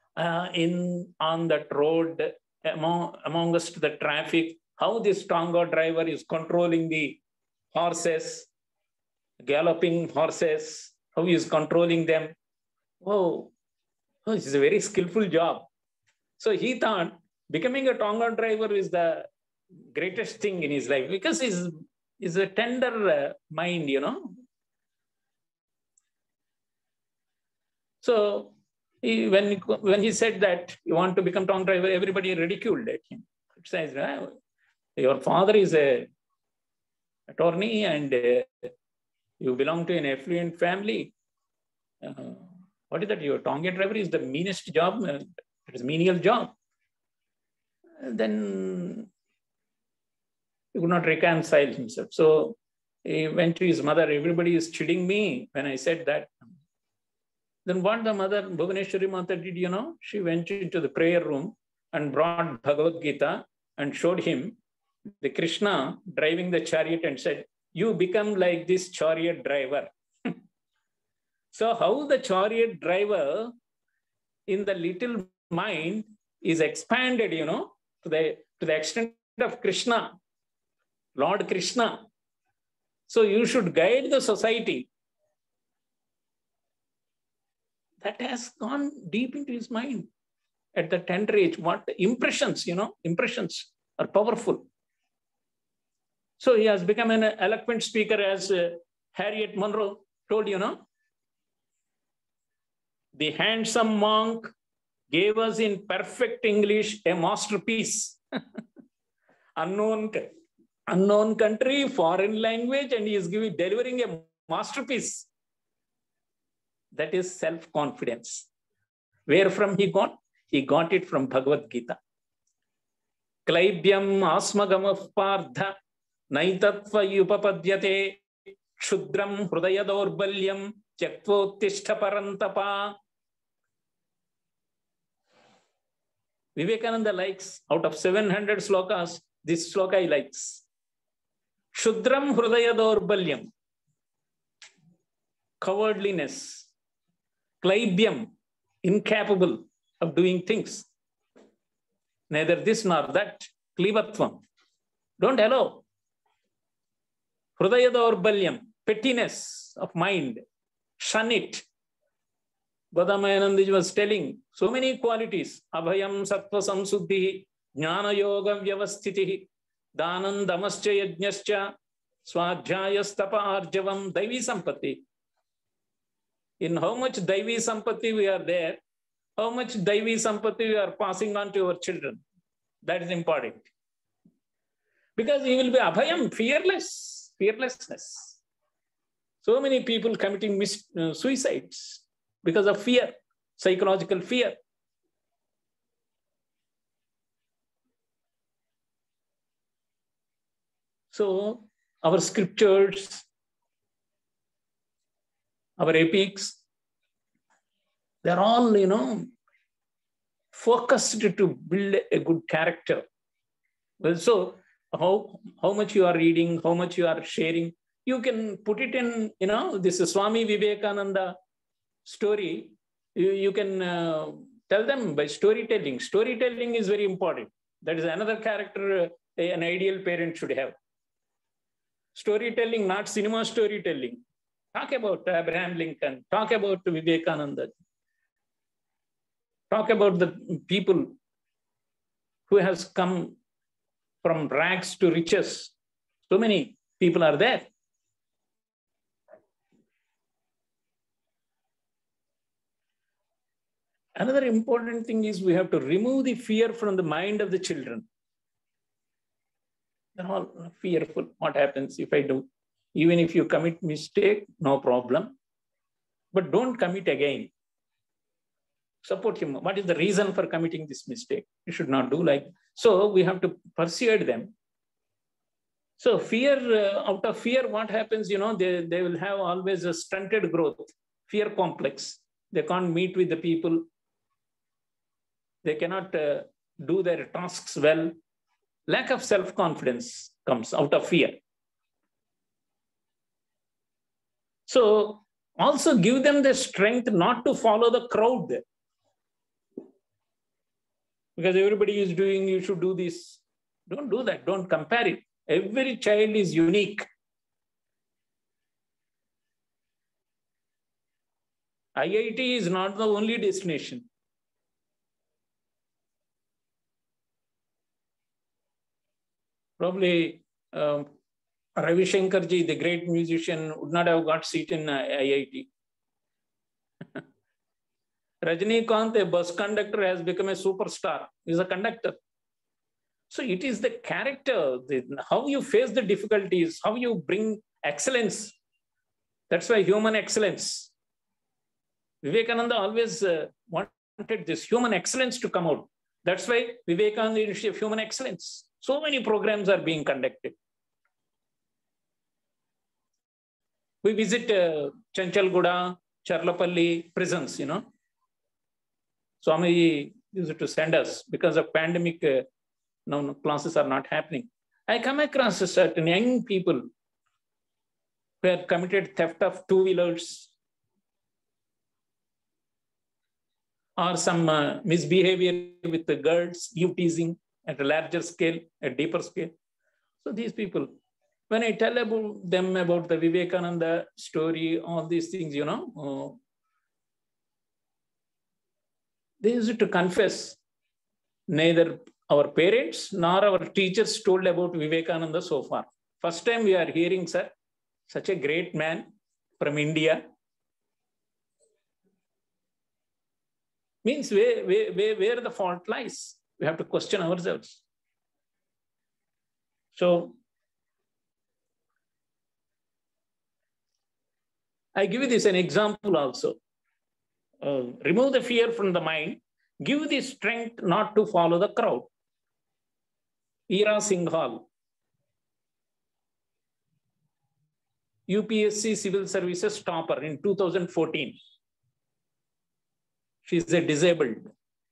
that road, amongst the traffic, how this Tonga driver is controlling the horses, galloping horses, how he is controlling them. Oh, this is a very skillful job. So he thought becoming a Tonga driver is the greatest thing in his life, because he's a tender mind, So when he said that you want to become Tonga driver, everybody ridiculed at him. It says, your father is a attorney and you belong to an affluent family. What is that? Your Tonga driver is the meanest job. It is a menial job. Then he could not reconcile himself. So he went to his mother. Everybody is chiding me when I said that. Then what the mother, Bhuvaneshwari Mata, did, she went into the prayer room and brought Bhagavad Gita and showed him the Krishna driving the chariot and said, you become like this chariot driver. So how the chariot driver in the little mind is expanded, to the extent of Krishna, Lord Krishna. So you should guide the society. That has gone deep into his mind at the tender age. What impressions, impressions are powerful. So he has become an eloquent speaker, as Harriet Monroe told, The handsome monk gave us in perfect English a masterpiece. Unknown country, foreign language, and he is delivering a masterpiece. That is self-confidence. Where from he got? He got it from Bhagavad Gita. Klaibyam asmagamah partha naitatva yupapadyate kshudram hrudayadorbalyam tyaktvottishta parantapa. Vivekananda likes, out of 700 slokas, this sloka he likes. Kshudram hrudayadorbalyam. Cowardliness. Klaibyam, incapable of doing things. Neither this nor that. Klivatvam. Don't allow. Hrudayadorbalyam, pettiness of mind. Shun it. Godamayanandji was telling so many qualities. Abhayam sattva samsuddhi, jnana yoga vyavasthiti, danam damascha yajnascha, swadhyayastapa arjavam, daivi sampatti. In how much Daivi Sampatti we are there, how much Daivi Sampatti we are passing on to our children. That is important. Because he will be abhayam, fearlessness. So many people committing suicides because of fear, psychological fear. So our scriptures, our epics, they're all, focused to build a good character. Well, so how much you are reading, how much you are sharing, you can put it in, this is Swami Vivekananda story. You can tell them by storytelling. Storytelling is very important. That is another character an ideal parent should have. Storytelling, not cinema storytelling. Talk about Abraham Lincoln. Talk about Vivekananda. Talk about the people who has come from rags to riches. So many people are there. Another important thing is we have to remove the fear from the mind of the children. They're all fearful. What happens if I do? Even if you commit mistake, no problem. But don't commit again. Support him. What is the reason for committing this mistake? You should not do like. So we have to persuade them. So fear, out of fear, what happens? They will have always a stunted growth, fear complex. They can't meet with the people. They cannot do their tasks well. Lack of self-confidence comes out of fear. So also give them the strength not to follow the crowd. Because everybody is doing, you should do this. Don't do that. Don't compare it. Every child is unique. IIT is not the only destination. Probably Ravi Shankar ji, the great musician, would not have got seat in IIT. Rajinikanth, a bus conductor, has become a superstar. He's a conductor. So it is the character, how you face the difficulties, how you bring excellence. That's why human excellence. Vivekananda always wanted this human excellence to come out. That's why Vivekananda Initiative of Human Excellence. So many programs are being conducted. We visit Chanchalguda, Charlapalli prisons, Swami used to send us because of pandemic. No, classes are not happening. I come across certain young people who have committed theft of two-wheelers or some misbehavior with the girls, you teasing at a larger scale, a deeper scale. So these people, when I tell them about the Vivekananda story, all these things, they used to confess neither our parents nor our teachers told about Vivekananda so far. First time we are hearing, sir, such a great man from India. Means where the fault lies. We have to question ourselves. So I give you this an example also. Remove the fear from the mind. Give the strength not to follow the crowd. Ira Singhal, UPSC Civil Services topper in 2014. She's a disabled.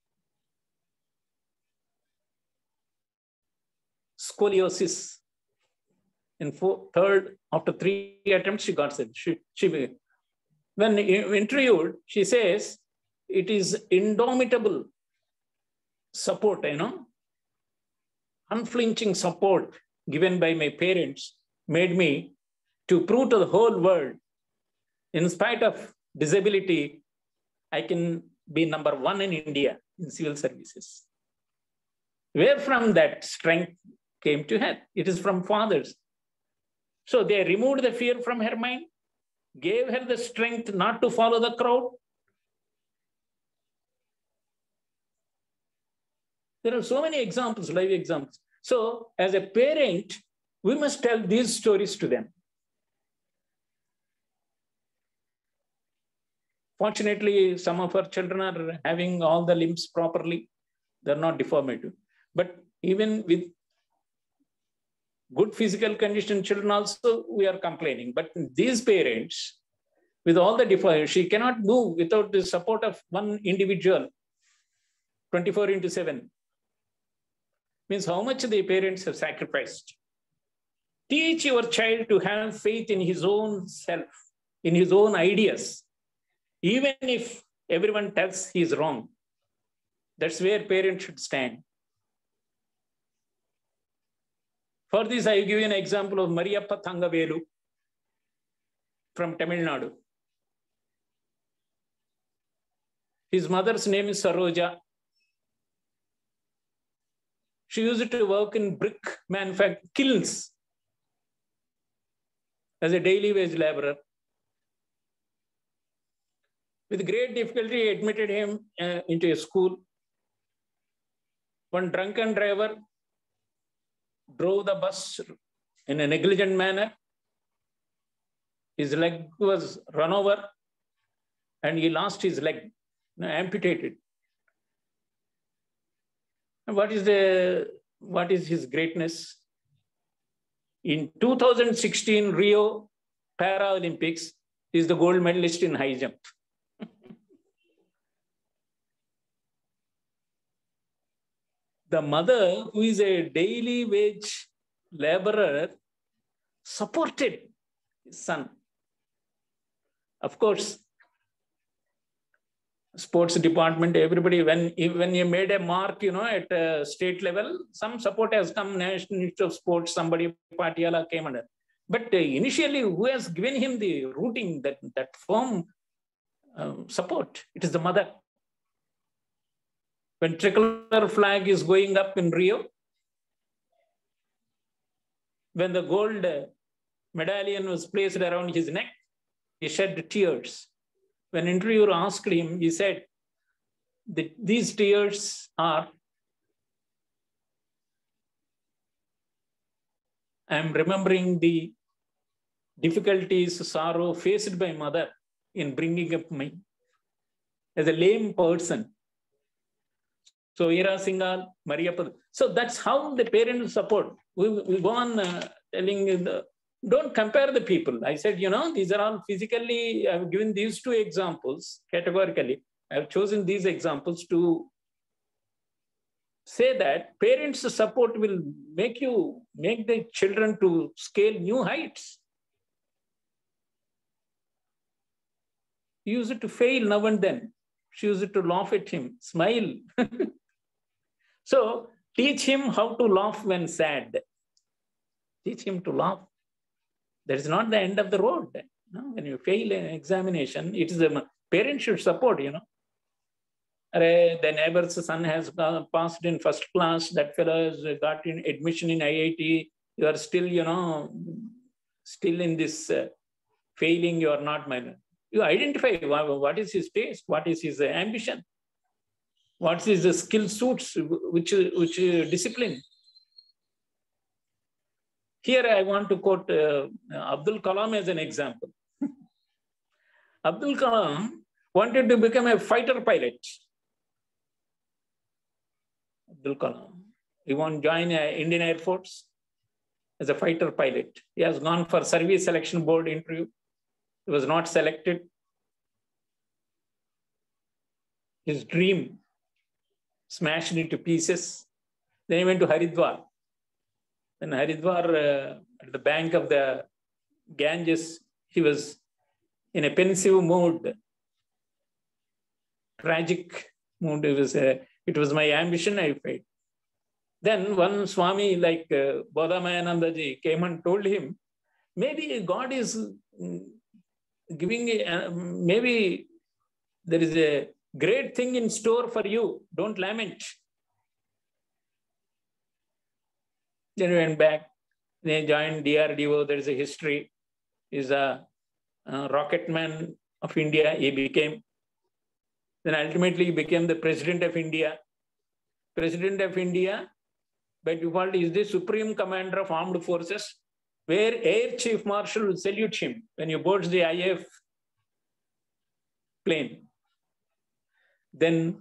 Scoliosis. In third, after 3 attempts, she got it. When interviewed, she says, it is indomitable support, unflinching support given by my parents made me to prove to the whole world, in spite of disability, I can be number 1 in India in civil services. Where from that strength came to her? It is from fathers. So they removed the fear from her mind, gave her the strength not to follow the crowd. There are so many examples, live examples. So as a parent, we must tell these stories to them. Fortunately, some of our children are having all the limbs properly. They're not deformed. But even with good physical condition children also, we are complaining. But these parents, with all the deformity, she cannot move without the support of one individual, 24/7. Means how much the parents have sacrificed. Teach your child to have faith in his own self, in his own ideas. Even if everyone tells he is wrong, that's where parents should stand. For this, I give you an example of Mariappa Thangavelu from Tamil Nadu. His mother's name is Saroja. She used to work in brick manufacturing kilns as a daily wage laborer. With great difficulty, admitted him into a school. One drunken driver drove the bus in a negligent manner. His leg was run over and he lost his leg, amputated. And what is his greatness? In 2016 Rio Paralympics, he is the gold medalist in high jump. The mother, who is a daily wage laborer, supported his son. Of course, sports department, everybody, when you made a mark, at state level, some support has come. National Institute of Sports, somebody, Patiala came under. But initially, who has given him the rooting, that firm support? It is the mother. When tricolor flag is going up in Rio, when the gold medallion was placed around his neck, he shed tears. When interviewer asked him, he said that these tears are, I am remembering the difficulties, sorrow faced by mother in bringing up me as a lame person. So Ira Singhal, Maria Pad. So that's how the parents support. We go on telling, don't compare the people. I said, these are all physically, I've given these two examples categorically. I've chosen these examples to say that parents' support will make the children to scale new heights. Use it to fail now and then. She used it to laugh at him, smile. So teach him how to laugh when sad. Teach him to laugh. That is not the end of the road. When you fail an examination, it is the parents should support, The neighbor's son has passed in first class. That fellow has got in admission in IIT. You are still, still in this failing. You are not minor. You identify what is his taste, what is his ambition, what is the skill suits, which discipline. Here I want to quote Abdul Kalam as an example. Abdul Kalam wanted to become a fighter pilot. Abdul Kalam. He won't join Indian Air Force as a fighter pilot. He has gone for service selection board interview. He was not selected. His dream smashed into pieces. Then he went to Haridwar. In Haridwar, at the bank of the Ganges, he was in a pensive mood, tragic mood. It was my ambition, I felt. Then one Swami like Bodhamayananda ji came and told him, maybe God is giving, maybe there is a great thing in store for you. Don't lament. Then he went back. They joined DRDO. There is a history. He's a rocket man of India. He became. Then ultimately he became the President of India. President of India, by default, is the Supreme Commander of Armed Forces, where Air Chief Marshal will salute him when he boards the IAF plane. Then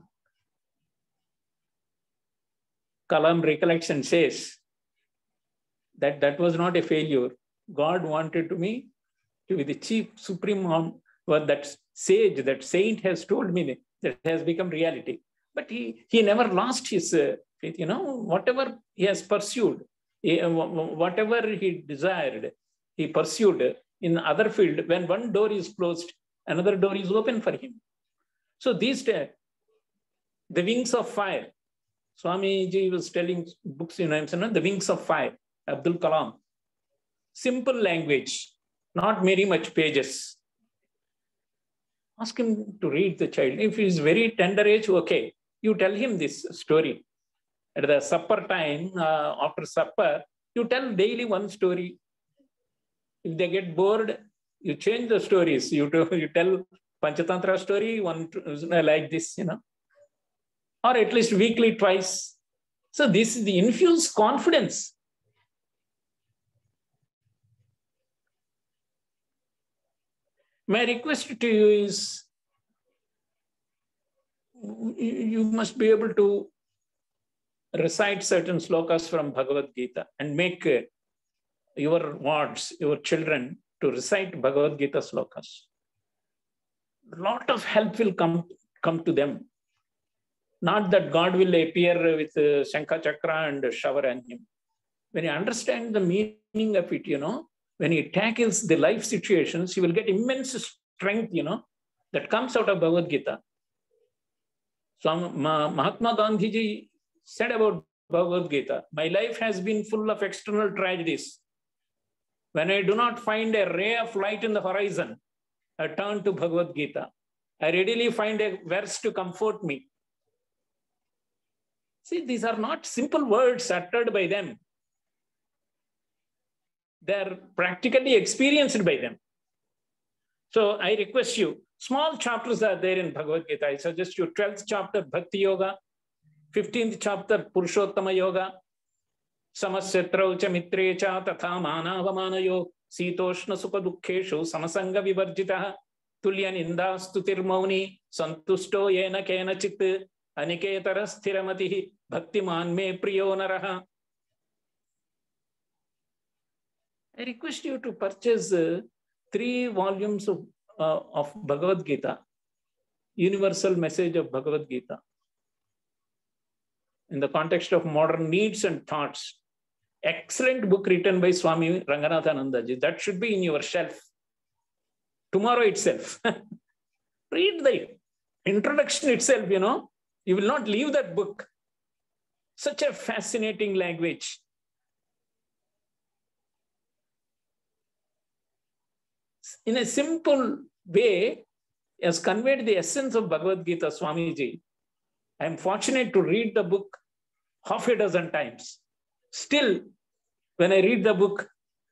Kalam recollects and says that that was not a failure. God wanted me to be the chief supreme, that sage, that saint has told me that has become reality. But he never lost his faith. Whatever he has pursued, whatever he desired, he pursued in other field. When one door is closed, another door is open for him. So these the wings of fire. Swamiji was telling books, the wings of fire. Abdul Kalam. Simple language, not very much pages. Ask him to read the child. If he is very tender age, okay. You tell him this story. At the supper time, after supper, you tell daily one story. If they get bored, you change the stories. You tell Panchatantra story, one like this, or at least weekly twice. So this is the infused confidence. My request to you is, you must be able to recite certain slokas from Bhagavad Gita and make your wards, your children, to recite Bhagavad Gita slokas. A lot of help will come to them. Not that God will appear with Shankha Chakra and shower on him. When you understand the meaning of it, when he tackles the life situations, he will get immense strength, that comes out of Bhagavad Gita. So Mahatma Gandhi ji said about Bhagavad Gita, my life has been full of external tragedies. When I do not find a ray of light in the horizon, I turn to Bhagavad Gita. I readily find a verse to comfort me. See, these are not simple words uttered by them. They're practically experienced by them. So I request you, small chapters are there in Bhagavad Gita. I suggest you 12th chapter, Bhakti Yoga, 15th chapter, Purushottama Yoga, Samasyatrau cha mitre cha tatha manavamanayo sitoshna sukha dukkheshu samasanga vivarjitah tulya ninda stutir mauni santusto yena kenachit aniketara sthiramatihi bhaktiman me priyo naraha. I request you to purchase 3 volumes of Bhagavad Gita, Universal Message of Bhagavad Gita, in the context of modern needs and thoughts. Excellent book written by Swami Ranganathananda ji. That should be in your shelf tomorrow itself. Read the introduction itself, you will not leave that book. Such a fascinating language. In a simple way, has conveyed the essence of Bhagavad Gita, Swamiji. I am fortunate to read the book half a dozen times. Still, when I read the book,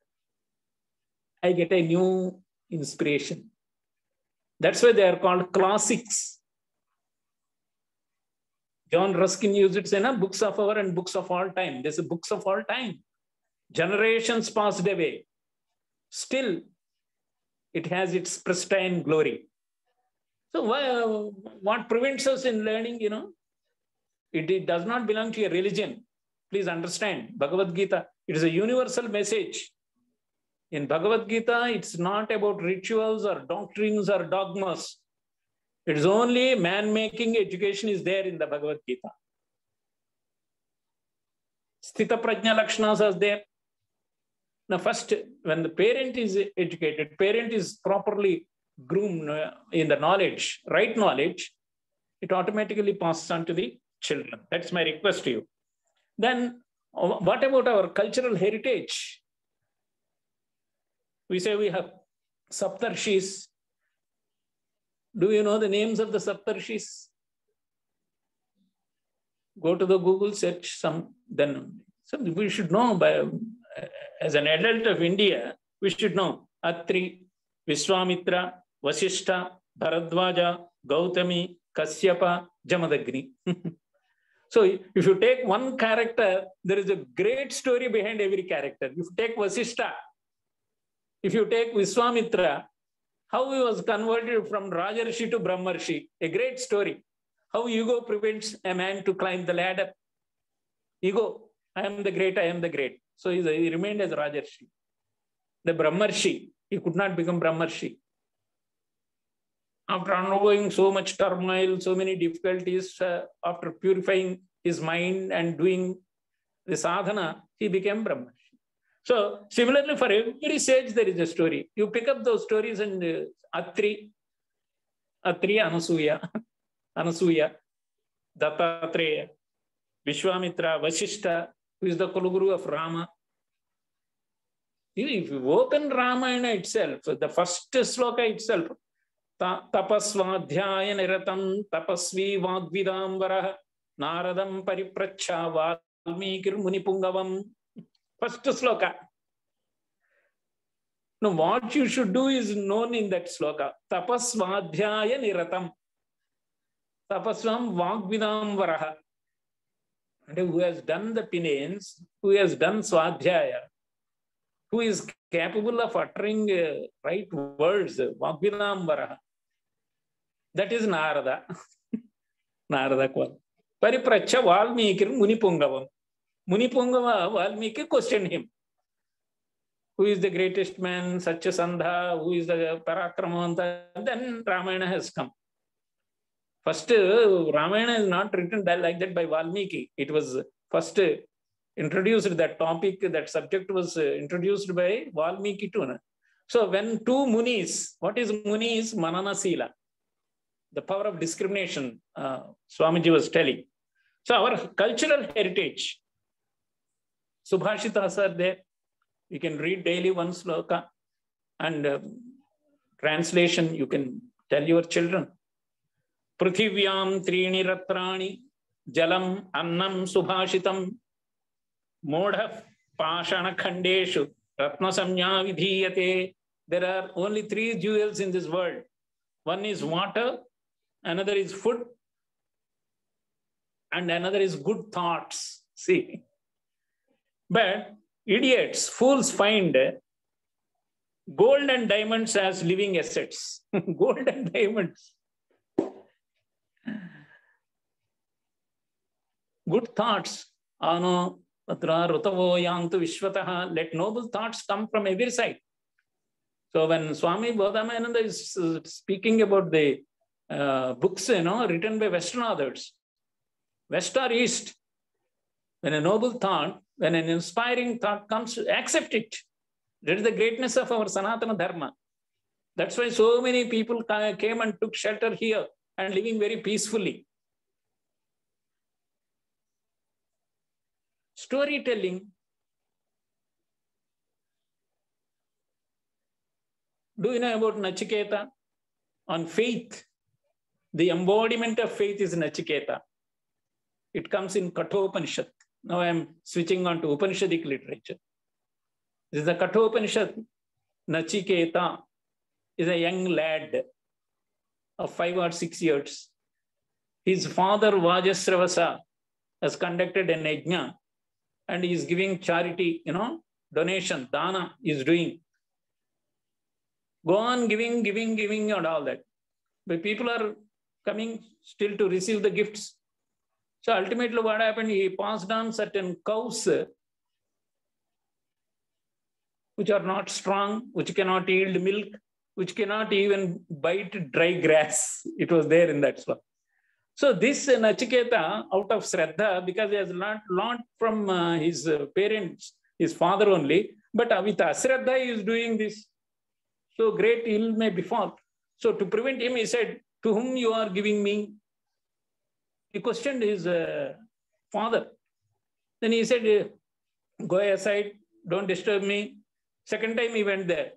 I get a new inspiration. That's why they are called classics. John Ruskin used it, say, books of our and books of all time. There's a books of all time. Generations passed away. Still, it has its pristine glory. So what prevents us in learning, It does not belong to a religion. Please understand, Bhagavad Gita, it is a universal message. In Bhagavad Gita, it's not about rituals or doctrines or dogmas. It is only man-making education is there in the Bhagavad Gita. Sthita Prajna Lakshanas are there. Now, first, when the parent is educated, parent is properly groomed in the knowledge, right knowledge, it automatically passes on to the children. That's my request to you. Then, what about our cultural heritage? We say we have Saptarshis. Do you know the names of the Saptarshis? Go to the Google, search some. Then we should know, as an adult of India, we should know Atri, Vishwamitra, Vasishtha, Bharadwaja, Gautami, Kasyapa, Jamadagni. So if you take one character, there is a great story behind every character. If you take Vasishtha, if you take Vishwamitra, how he was converted from Rajarshi to Brahmarshi, a great story. How ego prevents a man to climb the ladder. Ego, I am the great, I am the great. So he remained as Rajarshi. The Brahmarshi, he could not become Brahmarshi. After undergoing so much turmoil, so many difficulties, after purifying his mind and doing the sadhana, he became Brahmarshi. So similarly, for every sage, there is a story. You pick up those stories and Atri, Anasuya, Dattatreya, Vishwamitra, Vasishtha, who is the Kuluguru of Rama. If you open Ramayana itself, the first sloka itself, Tapasvadhyaya niratam tapasvi vagvidambara naradam paripracha valmikir munipungavam. First sloka. No, what you should do is known in that sloka. Tapasvadhyaya niratam. Tapasvam vagvidam varaha. And who has done the penance, who has done swadhyaya, who is capable of uttering right words, vagvidam varaha. That is Narada. Narada Kwal. Paripracha Valmikir Munipungavam. Munipungava Valmiki questioned him. Who is the greatest man, Satyasandha, who is the Parakramanta? Then Ramayana has come. First, Ramayana is not written like that by Valmiki. It was first introduced, that topic, that subject was introduced by Valmiki too. So when two munis, what is muni is Manana Sila, the power of discrimination, Swamiji was telling. So our cultural heritage, Subhashitas are there. You can read daily one sloka, and translation you can tell your children. Pruthivyam trini ratrani jalam annam subhashitam modha pashana khandeshu ratna samya vidhiyate. There are only three jewels in this world. One is water, another is food, and another is good thoughts. See, but idiots, fools find gold and diamonds as living assets. Gold and diamonds. Good thoughts. Ano tatra rutavo yantu vishwataha. Let noble thoughts come from every side. So when Swami Bodhamayana is speaking about the books, written by Western authors, West or East, when a noble thought, when an inspiring thought comes, accept it. That is the greatness of our Sanatana Dharma. That's why so many people came and took shelter here and living very peacefully. Storytelling. Do you know about Nachiketa? On faith. The embodiment of faith is Nachiketa. It comes in Kathopanishad. Now I am switching on to Upanishadic literature. This is the Kathopanishad. Nachiketa is a young lad of 5 or 6 years. His father Vajasravasa has conducted an yajna and he is giving charity, donation, dana is doing. Go on giving and all that. But people are coming still to receive the gifts. So ultimately what happened, he passed on certain cows which are not strong, which cannot yield milk, which cannot even bite dry grass. It was there in that sloka. So this Nachiketa, out of Shraddha, because he has not learned from his parents, his father only, but with Ashraddha he is doing this. So great ill may befall. So to prevent him, he said, to whom you are giving me? He questioned his father. Then he said, go aside, don't disturb me. Second time he went there.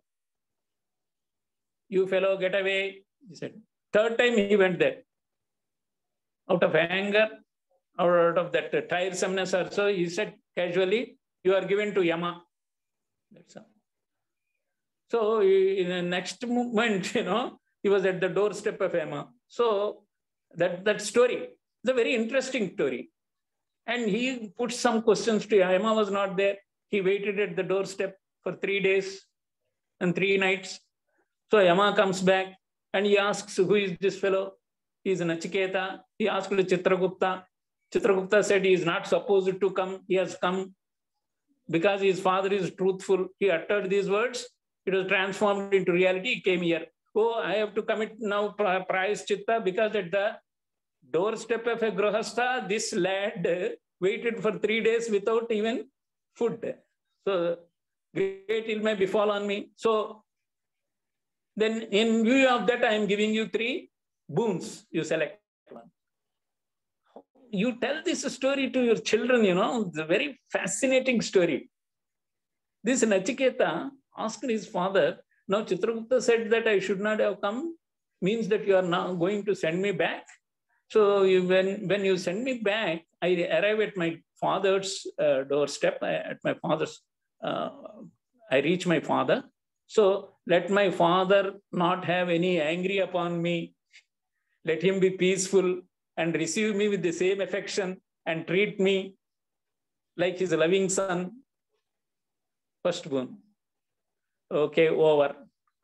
You fellow, get away, he said. Third time he went there. Out of anger or out of that tiresomeness or so, he said casually, you are given to Yama. That's all. So in the next moment, he was at the doorstep of Yama. So that story, it's a very interesting story. And he put some questions to Yama. Yama was not there. He waited at the doorstep for 3 days and 3 nights. So Yama comes back and he asks, who is this fellow? He is Nachiketa. He asked Chitragupta. Chitragupta said he is not supposed to come. He has come because his father is truthful. He uttered these words. It was transformed into reality. He came here. Oh, I have to commit now Prayaschitta because at the doorstep of a Grahastha, this lad waited for 3 days without even food. So great ill may befall on me. So then in view of that, I am giving you 3 boons. You select one. You tell this story to your children, it's a very fascinating story. This Nachiketa asked his father, now Chitragupta said that I should not have come, means that you are now going to send me back. So when you send me back, I arrive at my father's doorstep, at my father's, I reach my father. So let my father not have any angry upon me. Let him be peaceful and receive me with the same affection and treat me like his loving son. First boon. Okay, over.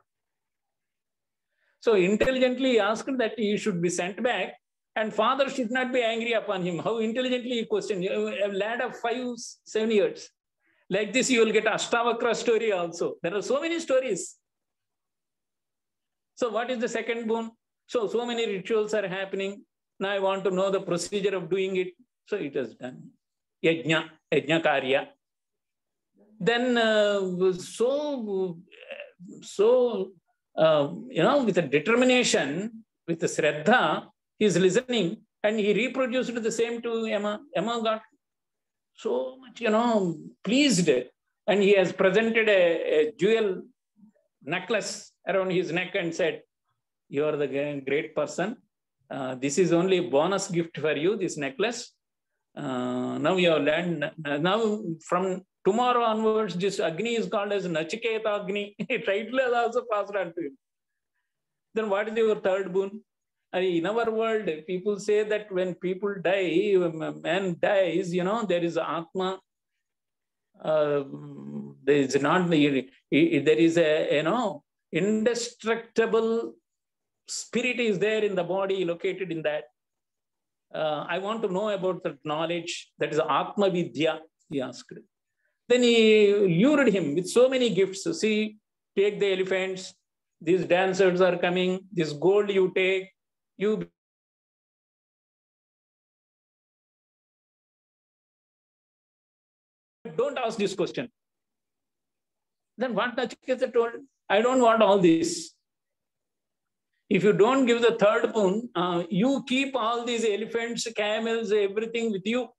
So intelligently he asked that he should be sent back and father should not be angry upon him. How intelligently he questioned. A lad of 5-7 years. Like this, you will get Ashtavakra story also. There are so many stories. So what is the second boon? So many rituals are happening. Now I want to know the procedure of doing it. So it is done. Yajna karya. Then with a determination, with a Shraddha, he is listening and he reproduced the same to Emma. Emma got so much, pleased. And he has presented a jewel necklace around his neck and said, "You are the great person. This is only a bonus gift for you, this necklace. Now you have learned. Now from tomorrow onwards, this Agni is called as Nachiketa Agni." Title is also passed on to him. Then what is your third boon? In our world, people say that when people die, when man dies, there is Atma. There is not there is a indestructible spirit is there in the body, located in that. I want to know about that knowledge. That is Atma Vidya, he asked. Then he lured him with so many gifts. See, take the elephants. These dancers are coming. This gold you take. You don't ask this question. Then what Nachiketa told? I don't want all this. If you don't give the third boon, you keep all these elephants, camels, everything with you.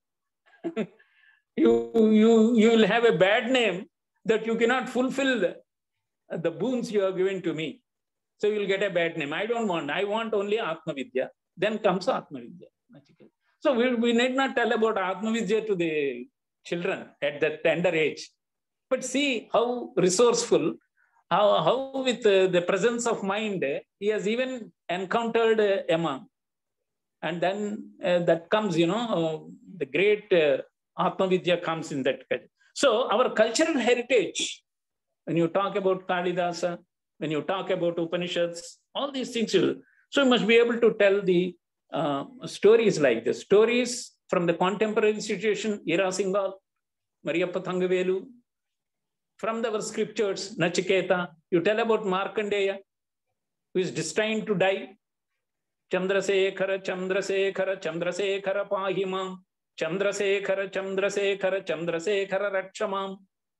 You will have a bad name that you cannot fulfill the boons you have given to me. So you will get a bad name. I don't want. I want only Atma Vidya. Then comes Atma Vidya. So we need not tell about Atma Vidya to the children at that tender age. But see how resourceful, how with the presence of mind, he has even encountered Emma. And then that comes, the great Atma Vidya comes in that. So our cultural heritage, when you talk about Kalidasa, when you talk about Upanishads, all these things, so you must be able to tell the stories like this. Stories from the contemporary situation, Ira Singhal, Mariappa Thangavelu, from our scriptures, Nachiketa, you tell about Markandeya, who is destined to die. Chandrasekhara, Chandrasekhara, Chandrasekhara Pahimam, Chandrasekhara, Chandrasekhara, Chandrasekhara Rakshamam.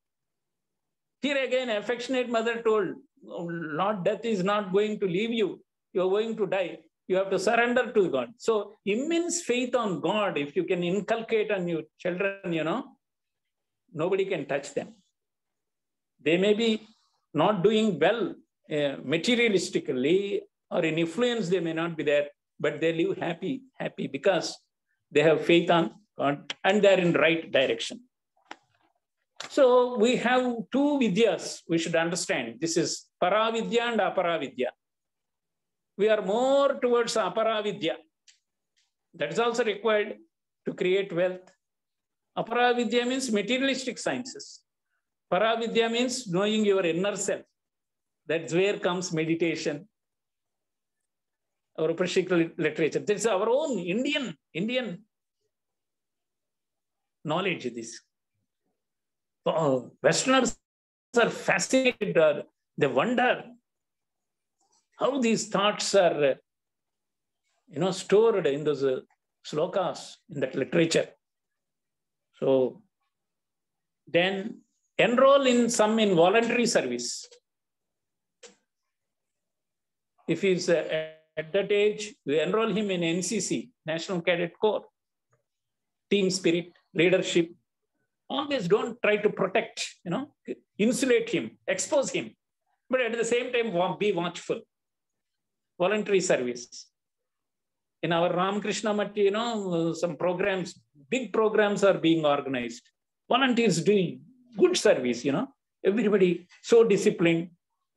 Here again, affectionate mother told, "Oh, Lord, death is not going to leave you. You are going to die. You have to surrender to God." So immense faith on God, if you can inculcate on your children, nobody can touch them. They may be not doing well materialistically, or in influence they may not be there, but they live happy because they have faith on God and they're in right direction. So we have two vidyas we should understand. This is Paravidya and Aparavidya. We are more towards Aparavidya. That is also required to create wealth. Aparavidya means materialistic sciences. Paravidya means knowing your inner self. That's where comes meditation. Our Upanishadic literature. This is our own Indian knowledge. This. Westerners are fascinated. They wonder how these thoughts are, stored in those slokas in that literature. So then enroll in voluntary service. If he's at that age, we enroll him in NCC, National Cadet Corps, team spirit, leadership. Always don't try to protect, insulate him, expose him, but at the same time, be watchful. Voluntary service. In our Ramakrishna Matti, some programs, big programs are being organized. Volunteers doing good service, everybody so disciplined.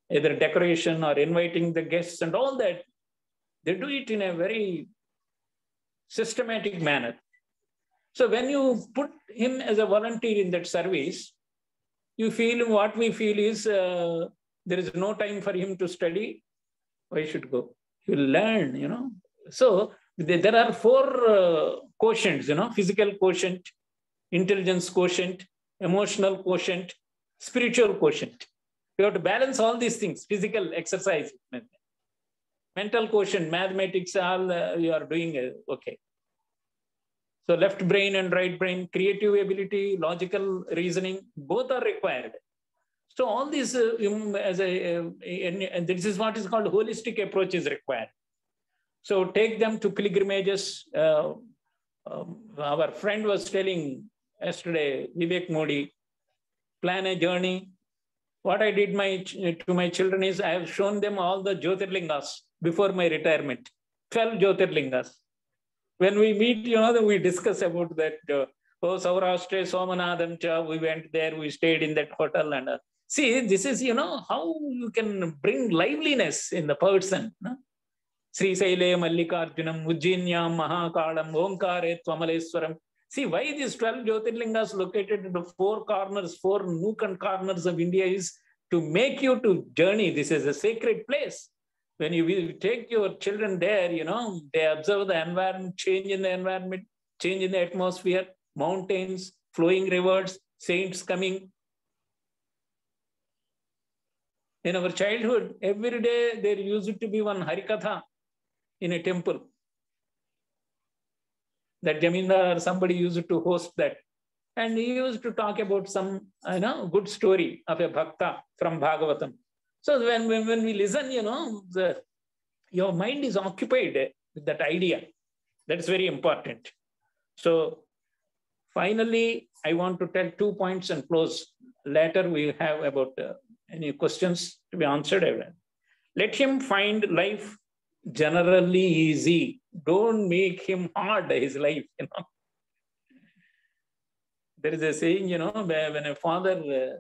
either decoration or inviting the guests and all that. They do it in a very systematic manner. So when you put him as a volunteer in that service, you feel what we feel is there is no time for him to study. Why should go? He will learn, you know. So there are 4 quotients, you know, physical quotient, intelligence quotient, emotional quotient, spiritual quotient. You have to balance all these things, physical exercise, mental quotient, mathematics, all you are doing okay. So left brain and right brain, creative ability, logical reasoning, both are required. So all these, and this is what is called holistic approach is required. So take them to pilgrimages. Our friend was telling yesterday, Vivek Modi, plan a journey. What I did to my children is I have shown them all the Jyotirlingas before my retirement, 12 Jyotirlingas. When we meet, you know, we discuss about that. Saurashtra, Somanathamcha, we went there, we stayed in that hotel. And see, this is, you know, how you can bring liveliness in the person. No? Sri Saile, Mallikarjunam, Ujjinyam, Mahakalam, Omkare, Twamaleswaram. See, why these 12 Jyotirlingas located in the 4 corners, 4 nook and corners of India is to make you to journey. This is a sacred place. When you take your children there, you know, they observe the environment, change in the environment, change in the atmosphere, mountains, flowing rivers, saints coming. In our childhood, every day there used to be one Harikatha in a temple. That Jamindar or somebody used to host that. And he used to talk about some, you know, good story of a bhakta from Bhagavatam. So when we listen, you know, your mind is occupied with that idea. That's very important. So finally, I want to tell 2 points and close. Later we have about any questions to be answered. Let him find life generally easy. Don't make him hard, his life, you know. There is a saying, you know, when a father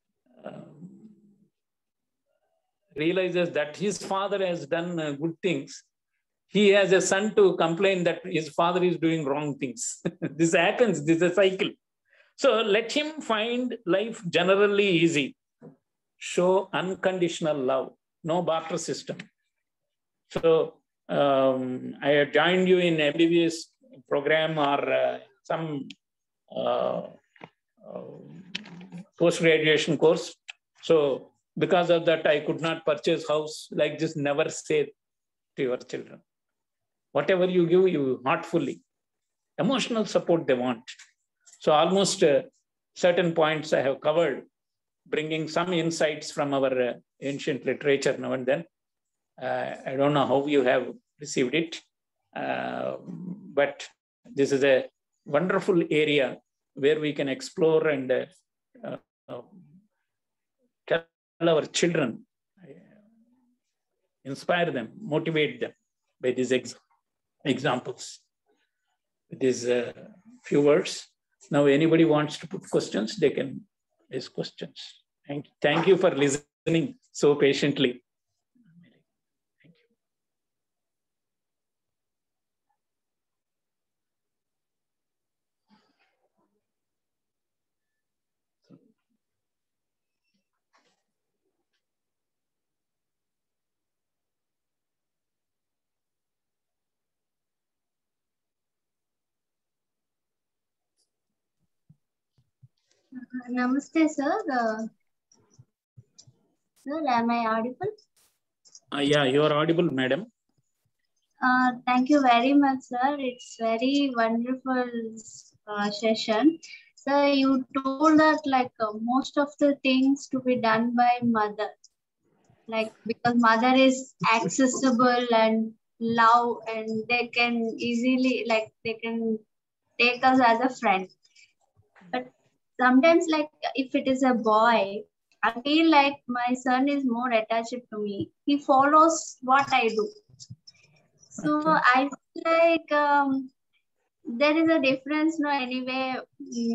realizes that his father has done good things, he has a son to complain that his father is doing wrong things. This happens, this is a cycle. So let him find life generally easy. Show unconditional love, no barter system. So I have joined you in MBBS program or some post-graduation course. So because of that, I could not purchase house like this. Never say to your children. Whatever you give, you heartfully. Emotional support they want. So almost certain points I have covered, bringing some insights from our ancient literature now and then. I don't know how you have received it, but this is a wonderful area where we can explore and tell our children, inspire them, motivate them by these examples. With these few words. Now, anybody wants to put questions, they can ask questions. Thank you for listening so patiently. Thank Namaste, sir. Sir, am I audible? Yeah, you are audible, madam. Thank you very much, sir. It's very wonderful session. Sir, you told that like most of the things to be done by mother, like because mother is accessible and love, and they can easily they can take us as a friend. But sometimes like if it is a boy, I feel like my son is more attached to me. He follows what I do. So okay. I feel like there is a difference. No, anyway,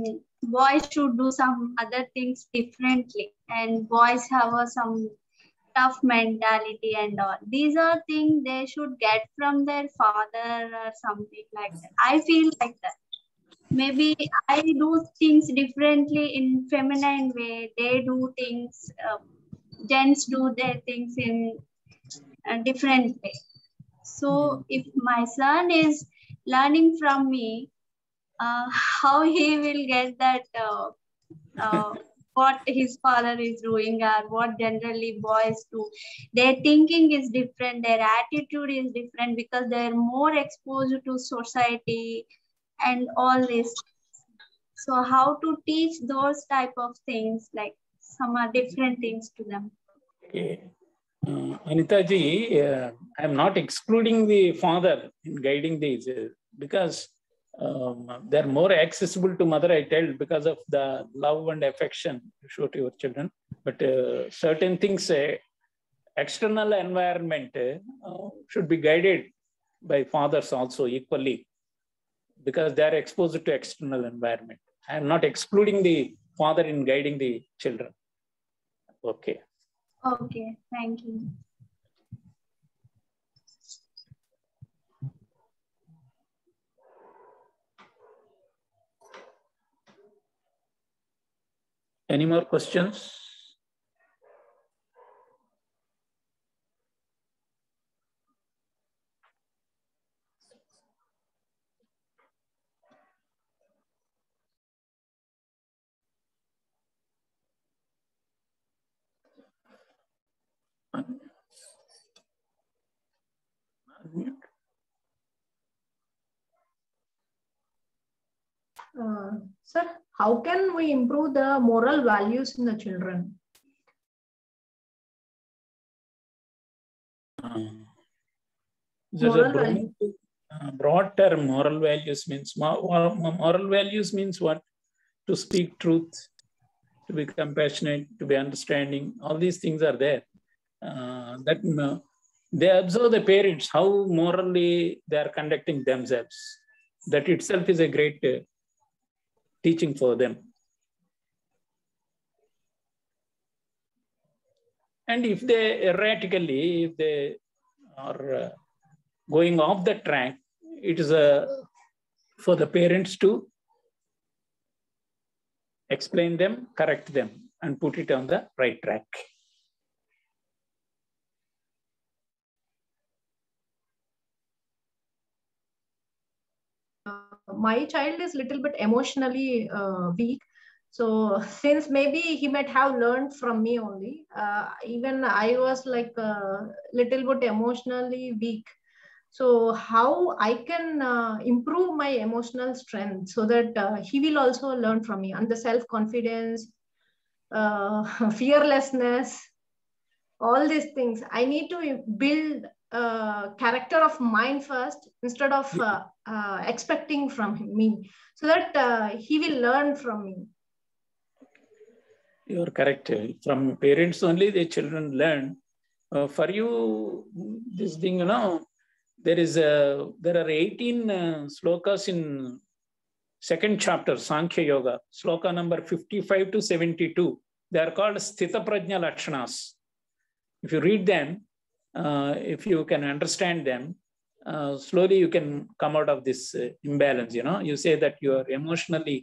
boys should do some other things differently, and boys have some tough mentality and all. These are things they should get from their father or something like that. I feel like that. Maybe I do things differently in feminine way. They do things, gents do their things in a different way. So if my son is learning from me, how he will get that what his father is doing or what generally boys do. Their thinking is different, their attitude is different because they're more exposed to society and all this. So how to teach those type of things, like some are different things to them. Okay. Anita ji, I am not excluding the father in guiding these because they're more accessible to mother, I tell, because of the love and affection you show to your children. But certain things, external environment should be guided by fathers also equally because they are exposed to external environment. I am not excluding the father in guiding the children. Okay. Okay, thank you. Any more questions? Sir, how can we improve the moral values in the children? Broad term. Moral values means moral values means what? To speak truth, to be compassionate, to be understanding. All these things are there. That they observe the parents how morally they are conducting themselves. That itself is a great teaching for them. And if they erratically, if they are going off the track, it is for the parents to explain them, correct them, and put it on the right track. My child is a little bit emotionally weak. So since maybe he might have learned from me only, even I was like a little bit emotionally weak. So how I can improve my emotional strength so that he will also learn from me, and the self-confidence, fearlessness, all these things. I need to build a character of mine first instead of expecting from me, so that he will learn from me. You are correct. From parents only the children learn. For you, this thing, you know, there are 18 slokas in second chapter, Sankhya Yoga, sloka number 55 to 72. They are called Sthita Prajna Lakshanas. If you read them, if you can understand them, slowly you can come out of this imbalance. You know, you say that you are emotionally,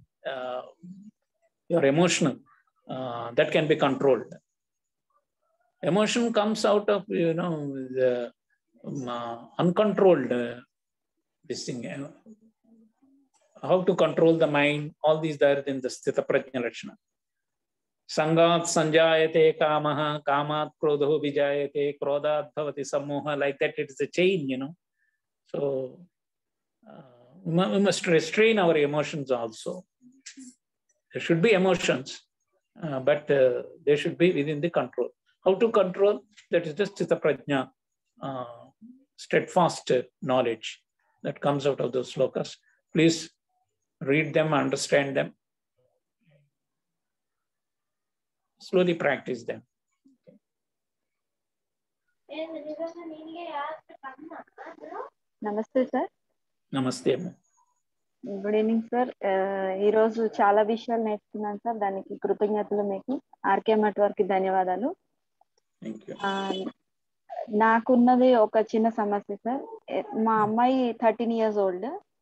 you're emotional. That can be controlled. Emotion comes out of, you know, the uncontrolled this thing. How to control the mind? All these are in the Sthita Prajna Lakshana. Sangat sanjayate kamaha, kamat krodho vijayate, krodat bhavati sammoha. Like that, it is a chain, you know. So we must restrain our emotions also. There should be emotions, but they should be within the control. How to control? That is just Sthita Prajna, steadfast knowledge that comes out of those slokas. Please read them, understand them. Slowly practice them. Namaste, sir. Namaste. Good evening, sir. ఈ రోజు చాలా విషయాలు నేర్చుకున్నాను sir. దానికి కృతజ్ఞతలు మీకు. RK మట్ వారికి ధన్యవాదాలు. నాకున్నది ఒక చిన్న సమస్య సార్. మా అమ్మాయి 13 years old.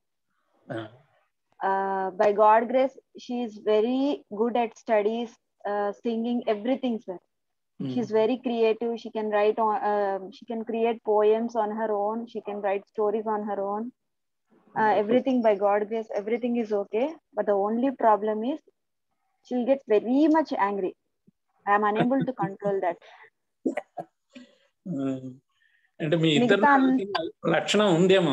By God grace, she is very good at studies, singing, everything, sir. She's very creative. She can write on, she can create poems on her own. She can write stories on her own. Everything by God grace, everything is okay. But the only problem is she'll get very much angry. I am unable to control that. అంటే మీ ఇద్దరు లక్షణం ఉందేమో,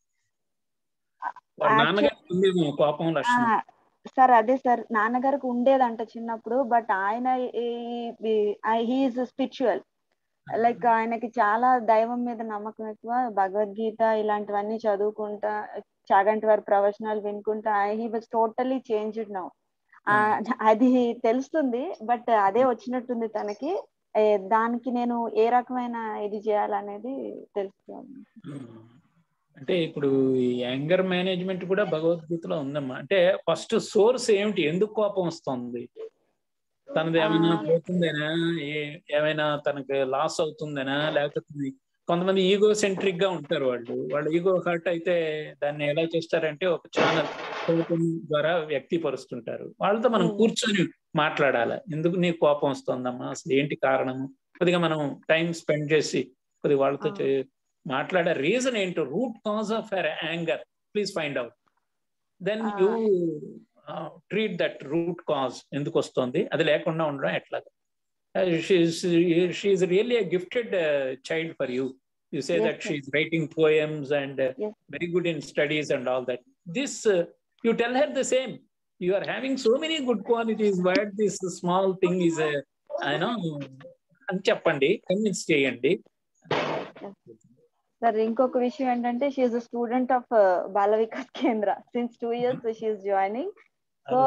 నాన్నగారికి ఉందేమో కోపం లక్షణం. Sir అదే sir, నాన్నగారికి ఉండేదంట చిన్నప్పుడు. బట్ ఆయన హీఈస్ స్పిరిచువల్, లైక్ ఆయనకి చాలా దైవం మీద నమ్మకం ఎక్కువ. భగవద్గీత ఇలాంటివన్నీ చదువుకుంటా, చాగంటి వారి ప్రవచనాలు వినుకుంటా he was totally changed now. అది తెలుస్తుంది, బట్ అదే వచ్చినట్టుంది తనకి. దానికి నేను ఏ రకమైన ఇది చేయాలనేది తెలుసుకోవాలి. అంటే ఇప్పుడు ఈ యాంగర్ మేనేజ్మెంట్ కూడా భగవద్గీతలో ఉందమ్మా. అంటే ఫస్ట్ సోర్స్ ఏమిటి, ఎందుకు కోపం వస్తుంది? తనది ఏమైనా పోతుందేనా, ఏమైనా తనకి లాస్ అవుతుందేనా, లేకపోతే కొంతమంది ఈగో సెంట్రిక్ గా ఉంటారు. వాళ్ళ ఈగో హర్ట్ అయితే దాన్ని ఎలా చేస్తారంటే ఒక ఛానల్ ద్వారా వ్యక్తిపరుస్తుంటారు. వాళ్ళతో మనం కూర్చొని మాట్లాడాలి. ఎందుకు నీకు కోపం వస్తుందమ్మా, అసలు ఏంటి కారణము, కొద్దిగా మనం టైం స్పెండ్ చేసి కొద్దిగా వాళ్ళతో మాట్లాడే రీజన్ ఏంటో, root cause of her anger please find out. Then you treat that root cause, ఎందుకు వస్తుంది, అది లేకుండా ఉండడం ఎట్లాగా. She is really a gifted child for you. You say that she is writing poems and very good in studies and all that. This you tell her the same. You are having so many good qualities. Why this small thing is I know అని చెప్పండి, convince చేయండి. Sir ఇంకొక విషయం ఏంటంటే, she is a student of Bala Vikas Kendra since 2 years. She is joining. So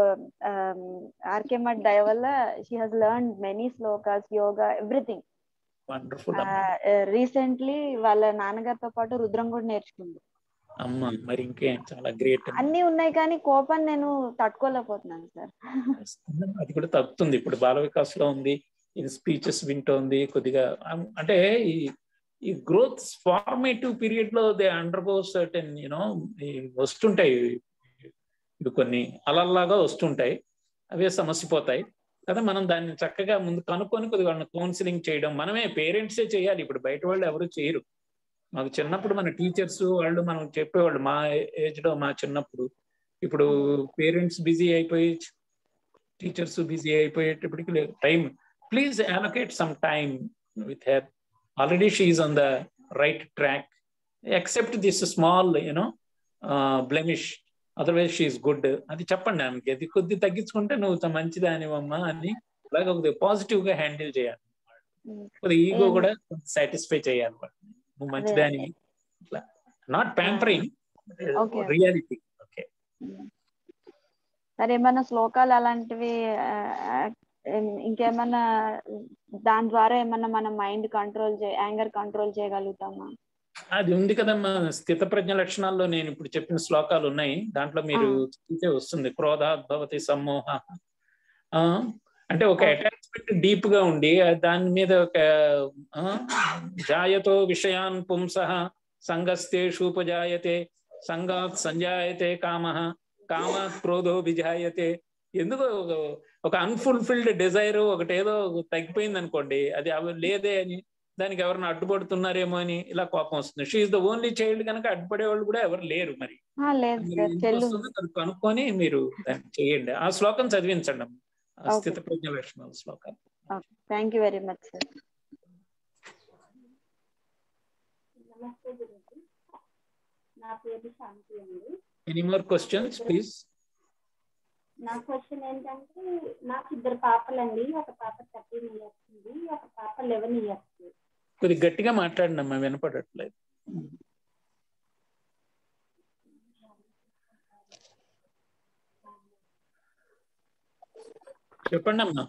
RK Math దయ వల్ల she has learned many shlokas, yoga, everything. Recently వాళ్ళ నాన్నగారితో పాటు రుద్రం కూడా నేర్చుకుంది. మరి ఇంకేం, చాలా గ్రేట్. అన్ని ఉన్నాయి కానీ కోపాన్ని నేను తట్టుకోలేకపోతున్నాను సార్. అది కూడా తగ్గుతుంది. ఇప్పుడు బాల వికాస్ లో ఉంది, ఇది స్పీచెస్ వింటోంది కొద్దిగా. అంటే ఈ గ్రోత్ ఫార్మేటివ్ పీరియడ్ లో దే అండర్గో సర్టెన్ వస్తుంటాయి, ఇది కొన్ని అలల్లాగా వస్తుంటాయి, అవే సమస్యపోతాయి కదా. మనం దాన్ని చక్కగా ముందు కనుక్కొని కొద్దిగా వాళ్ళని కౌన్సిలింగ్ చేయడం మనమే, పేరెంట్సే చేయాలి. ఇప్పుడు బయట వాళ్ళు ఎవరు చేయరు. మాకు చిన్నప్పుడు మన టీచర్స్ వాళ్ళు మనం చెప్పేవాళ్ళు, మా ఏజ్ లో, మా చిన్నప్పుడు. ఇప్పుడు పేరెంట్స్ బిజీ అయిపోయి, టీచర్స్ బిజీ అయిపోయేటప్పటికి లేదు time. Please allocate some time with her. Already she is on the right track. Accept this small blemish, otherwise she is good. అది చెప్పండి ఆమెకి. అది కొద్ది తగ్గించుకుంటే నువ్వు మంచిదానివమ్మా అని అలాగే కొద్దిగా పాజిటివ్ గా హ్యాండిల్ చేయాలి. కొద్దిగా ఈగో కూడా సాటిస్ఫై చేయాలి. నువ్వు మంచిదానివి, నాట్ ప్యాంపరింగ్, రియాలిటీ. ఓకే సరే, ఏమన్నా శ్లోకాలు అలాంటివి ఇంకేమన్నా దాని ద్వారా ఏమన్నా మన మైండ్ కంట్రోల్ యాంగర్ కంట్రోల్ చేయగలుగుతామా? అది ఉంది కదమ్మా, స్థిత ప్రజ్ఞ లక్షణాల్లో నేను ఇప్పుడు చెప్పిన శ్లోకాలు ఉన్నాయి. దాంట్లో మీరు చూస్తే వస్తుంది, క్రోధాద్భవతి సమ్మోహ. అంటే ఒక అటాచ్మెంట్ డీప్ గా ఉండి దాని మీద ఒక జాయతో విషయాన్ పుంసః సంగస్తేషూపజాయతే సంగాత్ సంజాయతే కామః కామాత్ క్రోధో విజాయతే. ఎందుకో ఒక అన్ఫుల్ఫిల్డ్ డిజైర్ ఒకటి ఏదో తగ్గిపోయింది అనుకోండి, అది లేదే అని దానికి ఎవరైనా అడ్డుపడుతున్నారేమో అని ఇలా కోపం వస్తుంది. She is the only child కనుక అడ్డుపడే వాళ్ళు కూడా ఎవరు లేరు. మరి కనుక్కొని మీరు దాన్ని చేయండి. ఆ శ్లోకం చదివించండి, స్థిత ప్రజ్ఞ లక్షణాల శ్లోకాలు. Thank you very much sir. నా పేరు శాంతి అండి. Any more questions please? నా క్వశ్చన్ ఏంటంటే, నాకు 2 పాపలండి. ఒక పాప 13 years ఉంది, ఒక పాప 11 years. కొద్దిగా గట్టిగా మాట్లాడినమ్మా, వినపడట్లేదు. చెప్పండి అమ్మా.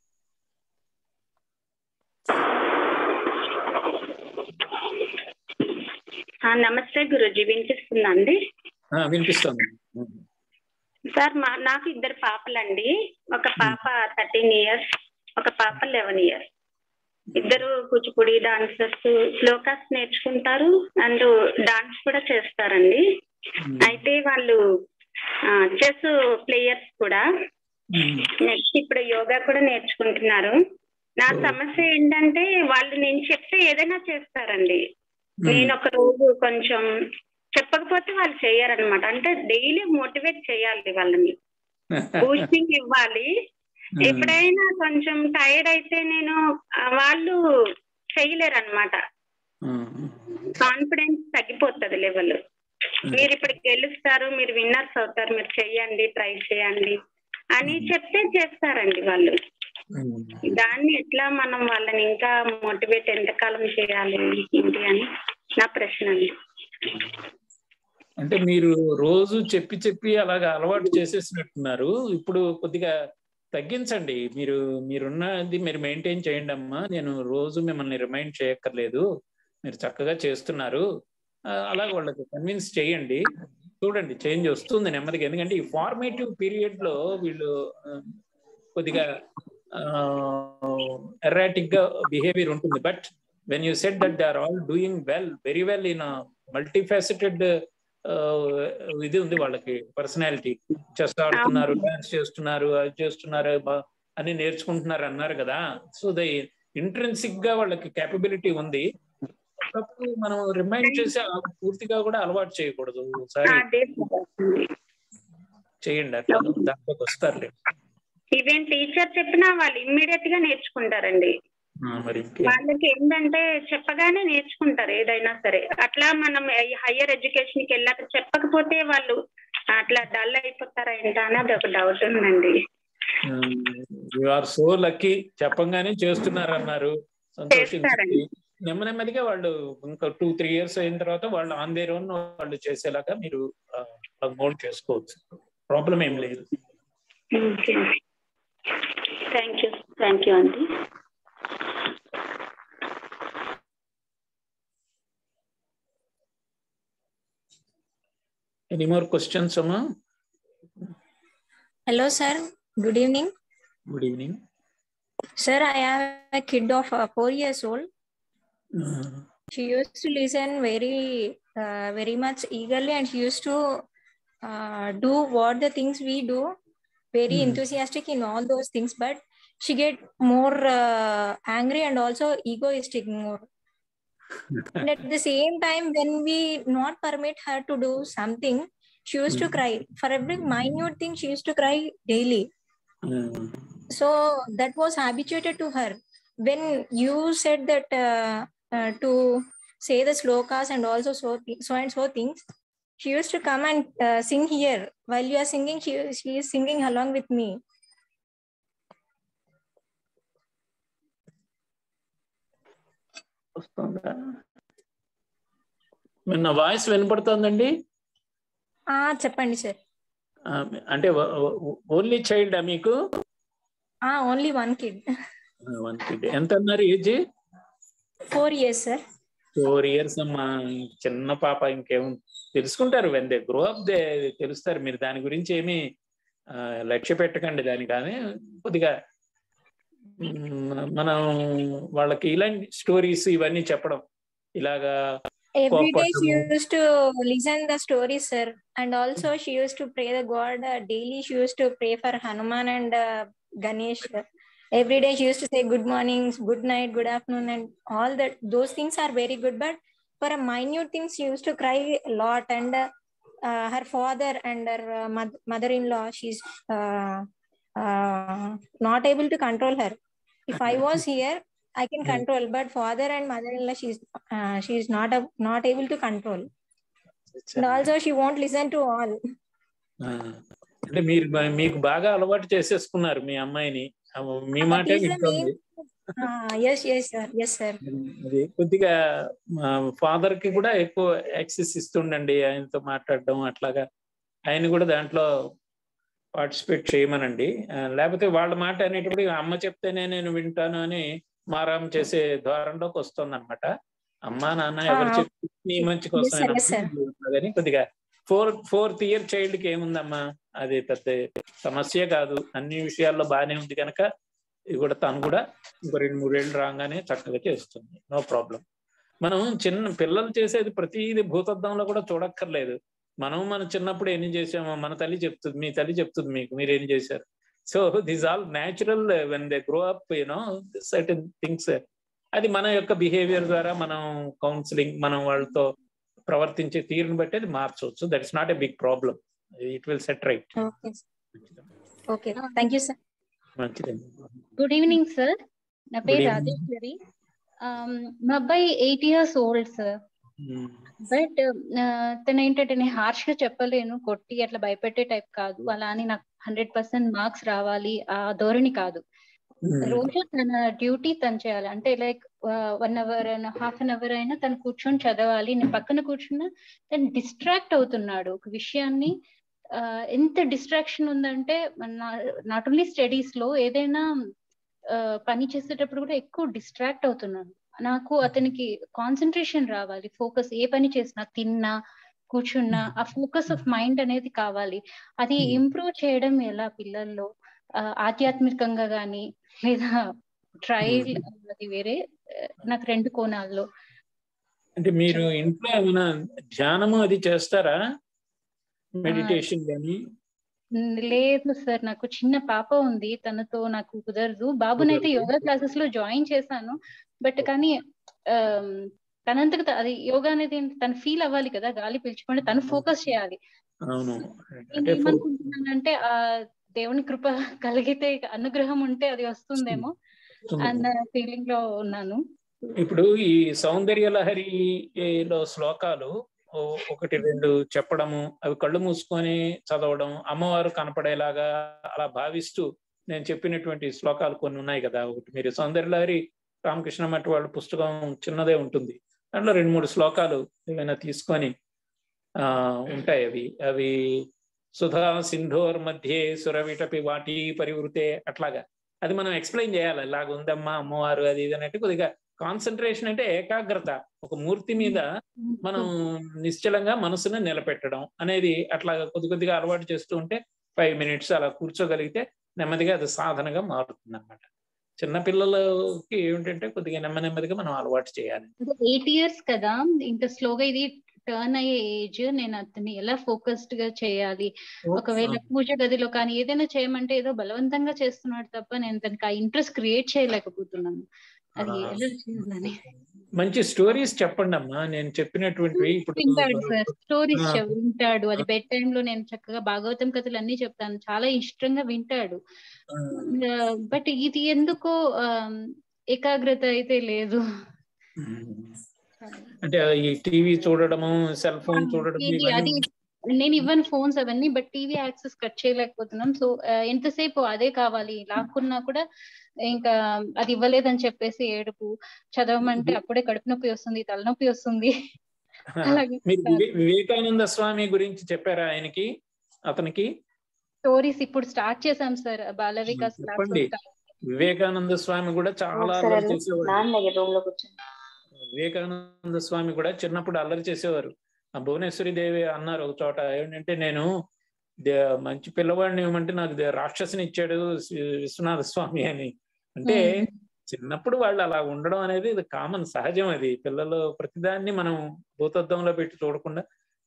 నమస్తే గురుజీ, వినిపిస్తుందా అండి? వినిపిస్తుంది సార్. నాకు 2 పాపలండి. ఒక పాప 13 years, ఒక పాప 11 years. ఇద్దరు కూచిపూడి డాన్సర్స్, శ్లోకాస్ నేర్చుకుంటారు అండ్ డాన్స్ కూడా చేస్తారండి. అయితే వాళ్ళు చెస్ ప్లేయర్స్ కూడా. నెక్స్ట్ ఇప్పుడు యోగా కూడా నేర్చుకుంటున్నారు. నా సమస్య ఏంటంటే వాళ్ళు నేను చెప్తే ఏదైనా చేస్తారండి. నేను ఒక రోజు కొంచెం చెప్పకపోతే వాళ్ళు చేయరనమాట. అంటే డైలీ మోటివేట్ చేయాలి వాళ్ళని, బూస్టింగ్ ఇవ్వాలి. ఎప్పుడైనా కొంచెం టైర్డ్ అయితే నేను వాళ్ళు చేయలేరు అనమాట. కాన్ఫిడెన్స్ తగ్గిపోతుంది లెవెల్. మీరు ఇప్పుడు గెలుస్తారు, మీరు విన్నర్స్ అవుతారు, మీరు చెయ్యండి, ట్రై చేయండి అని చెప్తే చేస్తారండి వాళ్ళు. దాన్ని ఎట్లా మనం వాళ్ళని ఇంకా మోటివేట్ ఎంతకాలం చేయాలి ఏంటి అని నా ప్రశ్న అండి. అంటే మీరు రోజు చెప్పి చెప్పి అలాగా అలవాటు చేసేసినట్టున్నారు. ఇప్పుడు కొద్దిగా తగ్గించండి. మీరున్నది మీరు మెయింటైన్ చేయండి అమ్మా. నేను రోజు మిమ్మల్ని రిమైండ్ చేయక్కర్లేదు, మీరు చక్కగా చేస్తున్నారు. అలాగే వాళ్ళకి కన్విన్స్ చేయండి. చూడండి చేంజ్ వస్తుంది నెమ్మదిగా. ఎందుకంటే ఈ ఫార్మేటివ్ పీరియడ్ లో వీళ్ళు కొద్దిగా ఎర్రాటిక్ గా బిహేవియర్ ఉంటుంది. But when you said that they are all doing well, very well in multifaceted ఇది ఉంది వాళ్ళకి, పర్సనాలిటీ. చెస్ ఆడుతున్నారు, డాన్స్ చేస్తున్నారు, అది చేస్తున్నారు, అని నేర్చుకుంటున్నారు అన్నారు కదా. సో ద ఇంట్రెన్సిక్ గా వాళ్ళకి కేపబిలిటీ ఉంది. మనం రిమైండ్ చేసి పూర్తిగా కూడా అలవాటు చేయకూడదు. ఒకసారి చేయండి, అట్లా దాంట్లోకి వస్తారు. ఈవెన్ టీచర్ చెప్పినా వాళ్ళు ఇమ్మీడియట్ గా నేర్చుకుంటారండి. వాళ్ళకి ఏంటంటే చెప్పగానే నేర్చుకుంటారు ఏదైనా సరే. అట్లా మనం హయ్యర్ ఎడ్యుకేషన్ కి వెళ్ళాక చెప్పకపోతే వాళ్ళు అట్లా డల్ అయిపోతారా ఏంటా అని అది ఒక డౌట్ ఉందండి. యు ఆర్ సో లక్కీ, చెప్పంగానే చేస్తున్నారు అన్నారు, సంతోషించండి. నెమ్మదిగా వాళ్ళు ఇంకా 2-3 years అయిన తర్వాత వాళ్ళు ఆన్ దేర్ ఓన్ వాళ్ళు చేసేలాగా మీరు మోల్డ్ చేసుకోవచ్చు. ప్రాబ్లం ఏం లేదు. థ్యాంక్ యూ అండి. Any more questions, Amma? Hello, sir. Good evening. Good evening. Sir, I have a kid of 4 years old. She used to listen very much eagerly, and she used to do what the things we do, very enthusiastic in all those things. But she get more angry and also egoistic more. And at the same time, when we not permit her to do something, she used to cry. For every minute thing, she used to cry daily. So that was habituated to her. When you said that to say the slokas and also so and so things, she used to come and sing here. While you are singing, she is singing along with me. నా voice వినపడుతుందండి? చెప్పండి sir. అంటే only చైల్డా మీకు? Only one kid. ఎంత అన్నారు age? 4 years sir. 4 years అమ్మా, చిన్న పాప. ఇంకేం తెలుసుకుంటారు, when they grow up they తెలుస్తారు. మీరు దాని గురించి ఏమి లక్ష్య పెట్టకండి దాని. కానీ కొద్దిగా మనం వాళ్ళకి ఇలాంటి స్టోరీస్ ఇవన్నీ చెప్పడం ఇలాగా. Every day she used to listen the stories, sir, and also she used to pray the God daily. She used to pray for Hanuman and Ganesh. Every day she used to say good morning, good night, good afternoon, and all that. Those things are very good, but for a minute things she used to cry a lot. And her father and her mother-in-law, she's not able to control her. If I was here, I can control, but father and mother-in-law, she's not able to control. And also she won't listen to all. అంటే మీకు బాగా అలవాటు చేసేసుకున్నారు మీ అమ్మాయిని, మీ మాటే వింటుంది. yes sir. అది కొద్దిగా ఫాదర్ కి కూడా ఎక్కువ యాక్సెస్ ఇస్తుండండి, ఆయనతో మాట్లాడడం అట్లాగా. ఆయన కూడా దాంట్లో పార్టిసిపేట్ చేయమనండి. లేకపోతే వాళ్ళ మాట అనేటప్పుడు అమ్మ చెప్తేనే నేను వింటాను అని మారాం చేసే ధోరణిలోకి వస్తుంది అనమాట. అమ్మా నాన్న ఎవరు చెప్పి నీ మంచి కోసమే. కొద్దిగా 4th year చైల్డ్ కి ఏముందమ్మా, అది పెద్ద సమస్య కాదు. అన్ని విషయాల్లో బాగానే ఉంది కనుక ఇది కూడా తను కూడా ఇంకో 2-3 ఏళ్ళు రాగానే చక్కగా చేస్తుంది, నో ప్రాబ్లం. మనం చిన్న పిల్లలు చేసేది ప్రతిదీ భూతద్దంలో కూడా చూడక్కర్లేదు. మనం మన చిన్నప్పుడు ఎన్ని చేసామో మన తల్లి చెప్తుంది, మీ తల్లి చెప్తుంది మీకు మీరు ఏం చేశారు. So this all natural when they grow up, certain things. అది మన యొక్క బిహేవియర్ ద్వారా మనం కౌన్సిలింగ్, మనం వాళ్ళతో ప్రవర్తించే తీరుని బట్టి అది మార్చవచ్చు. That is not a big problem, it will set right. Okay, thank you sir. మంచిదండి. గుడ్ ఈవినింగ్ సార్, నా పేరు రాజేశ్వరి. మా అబ్బాయి 8 years ఓల్డ్ సార్. బట్ తను ఏంటంటే నేను హార్ష్ గా చెప్పలేను, కొట్టి అట్లా భయపెట్టే టైప్ కాదు. అలా అని నాకు 100% మార్క్స్ రావాలి ఆ ధోరణి కాదు. రోజు తన డ్యూటీ తను చేయాలి. అంటే లైక్ 1 hour అయినా ½ an hour అయినా తను కూర్చొని చదవాలి. నేను పక్కన కూర్చున్నా తను డిస్ట్రాక్ట్ అవుతున్నాడు ఒక విషయాన్ని. ఎంత డిస్ట్రాక్షన్ ఉందంటే నాట్ ఓన్లీ స్టడీస్ లో, ఏదైనా పని చేసేటప్పుడు కూడా ఎక్కువ డిస్ట్రాక్ట్ అవుతున్నాను. నాకు అతనికి కాన్సన్ట్రేషన్ రావాలి, ఫోకస్ ఏ పని చేసినా, తిన్నా కూర్చున్నా ఆ ఫోకస్ ఆఫ్ మైండ్ అనేది కావాలి. అది ఇంప్రూవ్ చేయడం ఎలా పిల్లల్లో, ఆధ్యాత్మికంగా గానీ లేదా ట్రయల్, అది వేరే. నాకు 2 కోణాల్లో. అంటే మీరు ఇంట్లో ఏమైనా ధ్యానము అది చేస్తారా, మెడిటేషన్ కానీ? లేదు సార్, నాకు చిన్న పాప ఉంది, తనతో నాకు కుదరదు. బాబునైతే యోగా క్లాసెస్ లో జాయిన్ చేశాను. బట్ కానీ తనంతకు అది యోగా అనేది తను ఫీల్ అవ్వాలి కదా, గాలి పీల్చుకొని తను ఫోకస్ చేయాలి. ఏమనుకుంటున్నానంటే ఆ దేవుని కృప కలిగితే, అనుగ్రహం ఉంటే అది వస్తుందేమో అన్న ఫీలింగ్ లో ఉన్నాను. ఇప్పుడు ఈ సౌందర్య లహరిలో శ్లోకాలు 1-2 చెప్పడము, అవి కళ్ళు మూసుకొని చదవడం, అమ్మవారు కనపడేలాగా అలా భావిస్తూ నేను చెప్పినటువంటి శ్లోకాలు కొన్ని ఉన్నాయి కదా. ఒకటి మీరు సౌందర్య లహరి రామకృష్ణ మఠ్ వాళ్ళ పుస్తకం చిన్నదే ఉంటుంది, దాంట్లో 2-3 శ్లోకాలు ఏమైనా తీసుకొని ఉంటాయి. అవి సుధా సింధోర్ మధ్యే సురవిటపి వాటి పరివృతే, అట్లాగా అది మనం ఎక్స్ప్లెయిన్ చేయాలి. ఇలాగ ఉందమ్మా అమ్మవారు అది ఇది అన్నట్టు. కొద్దిగా కాన్సన్ట్రేషన్ అంటే ఏకాగ్రత, ఒక మూర్తి మీద మనం నిశ్చలంగా మనసును నిలబెట్టడం అనేది అట్లాగా కొద్దిగా అలవాటు చేస్తూ ఉంటే 5 minutes అలా కూర్చోగలిగితే నెమ్మదిగా అది సాధనగా మారుతుంది అన్నమాట. చిన్నపిల్లలకి ఏమిటంటే కొద్దిగా నెమ్మదిగా మనం అలవాటు చేయాలి. 8 years కదా, ఇంత స్లోగా ఇది టర్న్ అయ్యే ఏజ్. నేను అతన్ని ఎలా ఫోకస్డ్ గా చేయాలి, ఒకవేళ పూజ గదిలో కానీ ఏదైనా చేయమంటే ఏదో బలవంతంగా చేస్తున్నాడు తప్ప నేను తనకి ఆ ఇంట్రెస్ట్ క్రియేట్ చేయలేకపోతున్నాను. అది ఎలా చేయాలని. మంచి స్టోరీస్ చెప్పండి అమ్మా, నేను చెప్పినటువంటివి. వింటాడు సార్, స్టోరీస్ వింటాడు. అది బెడ్ టైమ్ లో నేను చక్కగా భాగవతం కథలు అన్ని చెప్తాను, చాలా ఇష్టంగా వింటాడు. బట్ ఇది ఎందుకో ఏకాగ్రత అయితే లేదు. అంటే ఈ టీవీ చూడడము, సెల్ ఫోన్ చూడడం, అది నేను ఇవ్వను ఫోన్స్ అవన్నీ, బట్ టీవీ యాక్సెస్ కట్ చేయలేకపోతున్నాం. సో ఎంతసేపు అదే కావాలి, లాక్కున్నా కూడా ఇంకా అది ఇవ్వలేదని చెప్పేసి ఏడుపు. చదవమంటే అప్పుడే కడుపు నొప్పి వస్తుంది, తలనొప్పి వస్తుంది. వివేకానంద స్వామి గురించి చెప్పారా ఆయనకి, అతనికి? స్టోరీస్ ఇప్పుడు స్టార్ట్ చేశాం సార్, బాల వికాస్. వివేకానంద స్వామి కూడా చాలా అల్లరి చేసేవారు. వివేకానంద స్వామి కూడా చిన్నప్పుడు అల్లరి చేసేవారు. భువనేశ్వరి దేవి అన్నారు ఒక చోట, ఏంటంటే నేను మంచి పిల్లవాడిని ఏమంటే నాకు రాక్షసుని ఇచ్చాడు విశ్వనాథ స్వామి అని. అంటే చిన్నప్పుడు వాళ్ళు అలా ఉండడం అనేది ఇది కామన్, సహజం. అది పిల్లలు ప్రతిదాన్ని మనం భూతద్దంలో పెట్టి చూడకుండా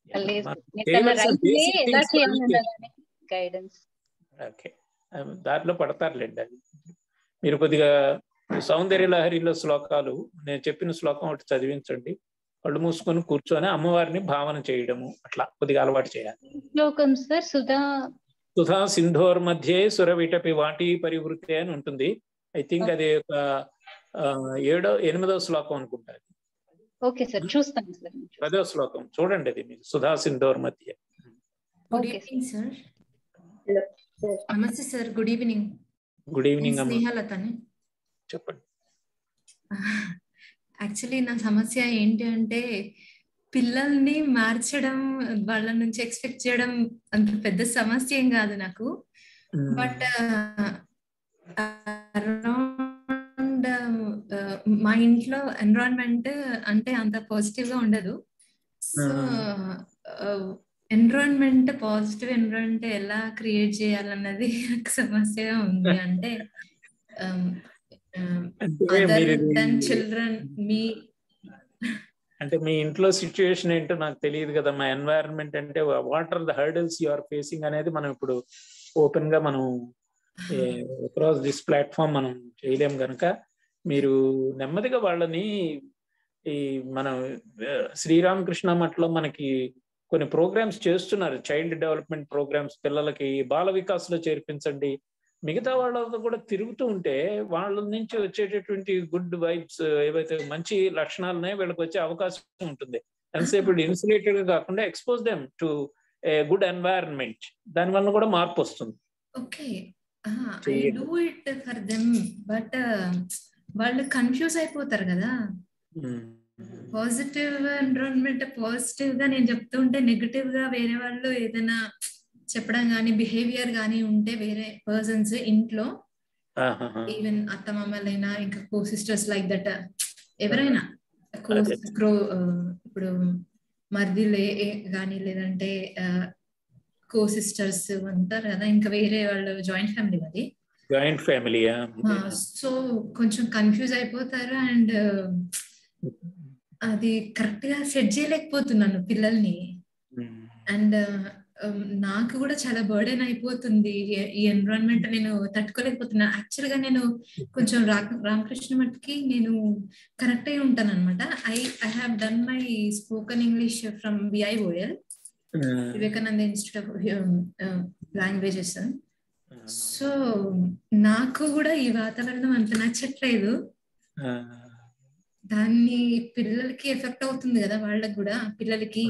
దారిలో పడతారులేండి. అది మీరు కొద్దిగా సౌందర్య లహరిలో శ్లోకాలు, నేను చెప్పిన శ్లోకం ఒకటి చదివించండి, కళ్ళు మూసుకొని కూర్చొని అమ్మవారిని భావన చేయడము, అట్లా కొద్దిగా అలవాటు చేయాలి. శ్లోకం సార్, సుధా సింధోర్ మధ్యే సురవిటపి వాటి పరివృతే అని ఉంటుంది. ఐ థింక్ అది ఒక 7వ శ్లోకం అనుకుంటా. ఓకే సార్, చూస్తాను సార్. 10వ శ్లోకం చూడండి, అది మీరు సుధా సింధోర్ మధ్య. Good evening sir. నమస్తే sir, good evening. Good evening అమ్మా, స్నేహలతని చెప్పండి. యాక్చువల్లీ నా సమస్య ఏంటి అంటే, పిల్లల్ని మార్చడం, వాళ్ళ నుంచి ఎక్స్పెక్ట్ చేయడం అంత పెద్ద సమస్య ఏం కాదు నాకు. బట్ అరౌండ్ మా ఇంట్లో ఎన్విరాన్మెంట్ అంటే అంత పాజిటివ్ గా ఉండదు. సో పాజిటివ్ ఎన్విరాన్మెంట్ ఎలా క్రియేట్ చేయాలన్నది నాకు సమస్యగా ఉంది. అంటే మీరు చిల్డ్రన్ మీ అంటే మీ ఇంట్లో సిచ్యుయేషన్ ఏంటో నాకు తెలియదు కదా. మా ఎన్వైరన్మెంట్ అంటే what are the hurdles you are facing అనేది మనం ఇప్పుడు ఓపెన్ గా మనం అక్రాస్ దిస్ ప్లాట్ఫామ్ మనం చేయలేం కనుక మీరు నెమ్మదిగా వాళ్ళని ఈ మనం శ్రీరామకృష్ణ మఠంలో మనకి కొన్ని ప్రోగ్రామ్స్ చేస్తున్నారు, చైల్డ్ డెవలప్మెంట్ ప్రోగ్రామ్స్. పిల్లలకి బాల వికాస్ లో చేర్పించండి. మిగతా వాళ్ళతో కూడా తిరుగుతూ ఉంటే వాళ్ళ నుంచి వచ్చేటటువంటి గుడ్ వైబ్స్ ఏవైతే మంచి లక్షణాలు ఉన్నాయో వీళ్ళకి వచ్చే అవకాశం ఉంటుంది. ఎంతసేపు ఇన్సులేటెడ్ గా కాకుండా expose them to a good environment, దానివల్ల కూడా మార్పు వస్తుంది. Okay, I do it for them, but వాళ్ళు కన్ఫ్యూజ్ అయిపోతారు కదా. పాజిటివ్ ఎన్విరాన్మెంట్ పాజిటివ్ గా నేను చెప్తూ ఉంటే నెగటివ్ గా వేరే వాళ్ళు ఏదైనా చెప్పడం కానీ బిహేవియర్ కానీ ఉంటే వేరే పర్సన్స్ ఇంట్లో, ఈవెన్ అత్తమామలైనా ఇంకా కో సిస్టర్స్ లైక్ దట్ ఎవరైనా ఇప్పుడు మర్దిలే కానీ లేదంటే కో సిస్టర్స్ అంటారు కదా, ఇంకా వేరే వాళ్ళు జాయింట్ ఫ్యామిలీ అది, జాయింట్ ఫ్యామిలీ. సో కొంచెం కన్ఫ్యూజ్ అయిపోతారు. అండ్ అది కరెక్ట్ గా సెట్ చేయలేకపోతున్నాను పిల్లల్ని. అండ్ నాకు కూడా చాలా బర్డెన్ అయిపోతుంది ఈ ఎన్విరాన్మెంట్, నేను తట్టుకోలేకపోతున్నా. యాక్చువల్ గా నేను కొంచెం రామకృష్ణ మఠ్కి నేను కనెక్ట్ అయి ఉంటాను అనమాట. I have done my spoken English from VIOL, Vivekananda institute of languages. So నాకు కూడా ఈ వాతావరణం అంత నచ్చట్లేదు. దాన్ని పిల్లలకి ఎఫెక్ట్ అవుతుంది కదా, వాళ్ళకి కూడా పిల్లలకి.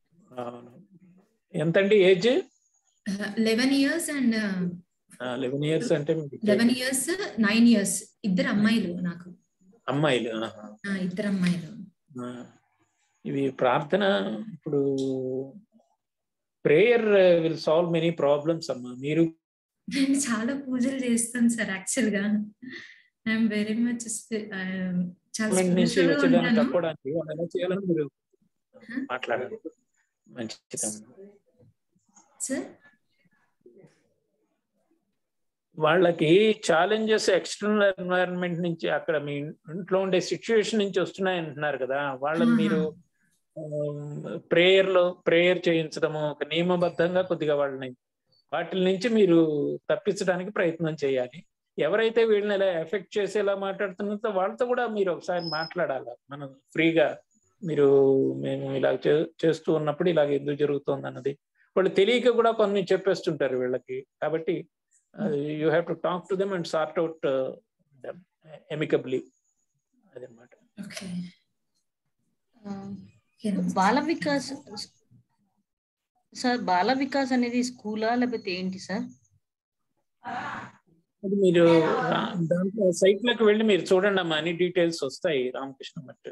ఎంతండి ఏజ్? 11 years అండ్ 11 years అంటే 11 years 9 years. ఇద్దరు అమ్మాయిలు నాకు. అమ్మాయిలు? ఇద్దరు అమ్మాయిలు. ఇవి ప్రార్థన, ఇప్పుడు prayer will solve many problems అమ్మా. మీరు నేను చాలా పూజలు చేస్తాను సార్. యాక్చువల్ గా ఐఎమ్ వెరీ మచ్ తప్పడానికి ఎలా చేయాలని మీరు మాట్లాడాలి. మంచిది. వాళ్ళకి ఛాలెంజెస్ ఎక్స్టర్నల్ ఎన్వైరన్మెంట్ నుంచి, అక్కడ మీ ఇంట్లో ఉండే సిచ్యువేషన్ నుంచి వస్తున్నాయి అంటున్నారు కదా, వాళ్ళని మీరు ప్రేయర్ చేయించడము, ఒక నియమబద్ధంగా కొద్దిగా వాళ్ళని వాటి నుంచి మీరు తప్పించడానికి ప్రయత్నం చేయాలి. ఎవరైతే వీళ్ళని ఇలా ఎఫెక్ట్ చేసేలా మాట్లాడుతున్నారో వాళ్ళతో కూడా మీరు ఒకసారి మాట్లాడాలి. మనం ఫ్రీగా మీరు మేము ఇలా చేస్తూ ఉన్నప్పుడు ఇలాగ ఎందుకు జరుగుతుంది అన్నది వాళ్ళు తెలియక కూడా కొన్ని చెప్పేస్తుంటారు వీళ్ళకి. కాబట్టి you have to talk to them and sort out them amicably. అదనమాట. బాల వికాస్ సార్, బాల వికాస్ అనేది స్కూలా లేకపోతే ఏంటి సార్? అది మీరు దాంట్లో సైట్ లోకి వెళ్ళి మీరు చూడండి అమ్మా, అన్ని డీటెయిల్స్ వస్తాయి. రామకృష్ణ మఠ్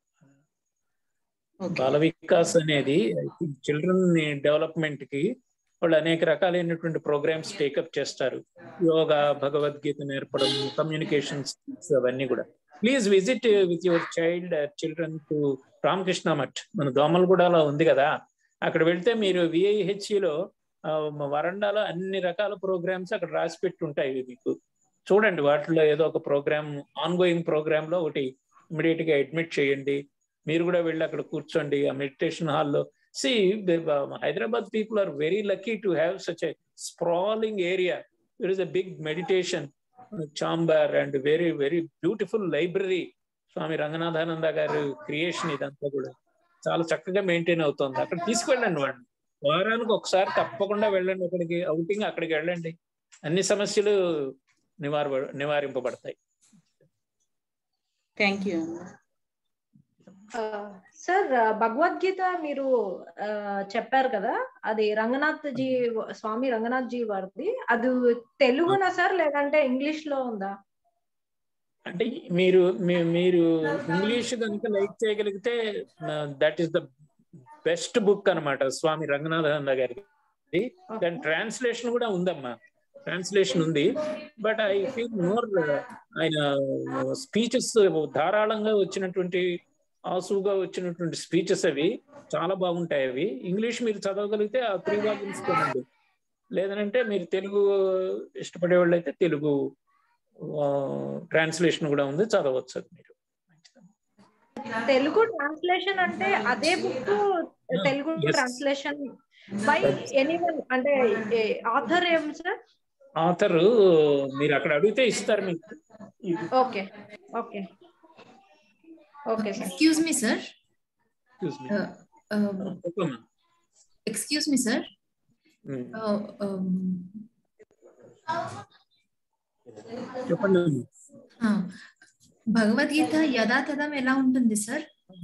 బాల వికాస్ అనేది చిల్డ్రన్ డెవలప్మెంట్ కి వాళ్ళు అనేక రకాలైనటువంటి ప్రోగ్రామ్స్ టేకప్ చేస్తారు. యోగా, భగవద్గీత నేర్పడం, కమ్యూనికేషన్ స్కిల్స్, అవన్నీ కూడా. Please visit with your children to Ramakrishna Math. మన దోమలగూడలో ఉంది కదా, అక్కడ వెళ్తే మీరు విఐహెచ్సిలో వరండాలో అన్ని రకాల ప్రోగ్రామ్స్ అక్కడ రాసి పెట్టి ఉంటాయి. మీకు చూడండి, వాటిలో ఏదో ఒక ప్రోగ్రామ్, ఆన్గోయింగ్ ప్రోగ్రామ్ లో ఒకటి ఇమీడియట్ గా అడ్మిట్ చేయండి. మీరు కూడా వెళ్ళి అక్కడ కూర్చోండి ఆ మెడిటేషన్ హాల్లో. See, Hyderabad people are very lucky to have such a sprawling area. There is a big meditation chamber and very, very beautiful library. Swami Ranganathananda garu creation idanతా కూడా చాలా చక్కగా మెయింటైన్ అవుతుంది. అక్కడ తీసుకువెళ్ళండి వాడిని. వారానికి ఒకసారి తప్పకుండా వెళ్ళండి అక్కడికి, అవుటింగ్ అక్కడికి వెళ్ళండి. అన్ని సమస్యలు నివారింపబడతాయి. Thank you sir. భగవద్గీత మీరు చెప్పారు కదా, అది స్వామి రంగనాథ్ జీ వారిది. అది తెలుగునా సార్ లేదంటే ఇంగ్లీష్ లో ఉందా? అంటే మీరు ఇంగ్లీష్ కనుక లైక్ చేయగలిగితే that is the best book అన్నమాట, స్వామి రంగనాథానంద గారికి. దాని ట్రాన్స్లేషన్ కూడా ఉందమ్మా, ట్రాన్స్లేషన్ ఉంది. బట్ ఐ ఫీల్ మోర్ ఆయన స్పీచెస్ ధారాళంగా వచ్చినటువంటి, ఆసుగా వచ్చినటువంటి స్పీచెస్ అవి చాలా బాగుంటాయి. అవి ఇంగ్లీష్ మీరు చదవగలిగితే ఆ 3 వాల్యూమ్స్ కొనండి. లేదనంటే మీరు తెలుగు ఇష్టపడే వాళ్ళు అయితే తెలుగు ట్రాన్స్లేషన్ కూడా ఉంది, చదవచ్చు అది మీరు. తెలుగు ట్రాన్స్లేషన్ అంటే అదే book Telugu translation by anyone, అంటే ఆథర్ ఏం సార్? ఆథర్ మీరు అక్కడ అడిగితే ఇస్తారు మీకు. Okay okay okay sir. Excuse me sir. Excuse me sir. చెప్పండి. భగవద్గీత యథాతథం ఎలా ఉంటుంది సార్?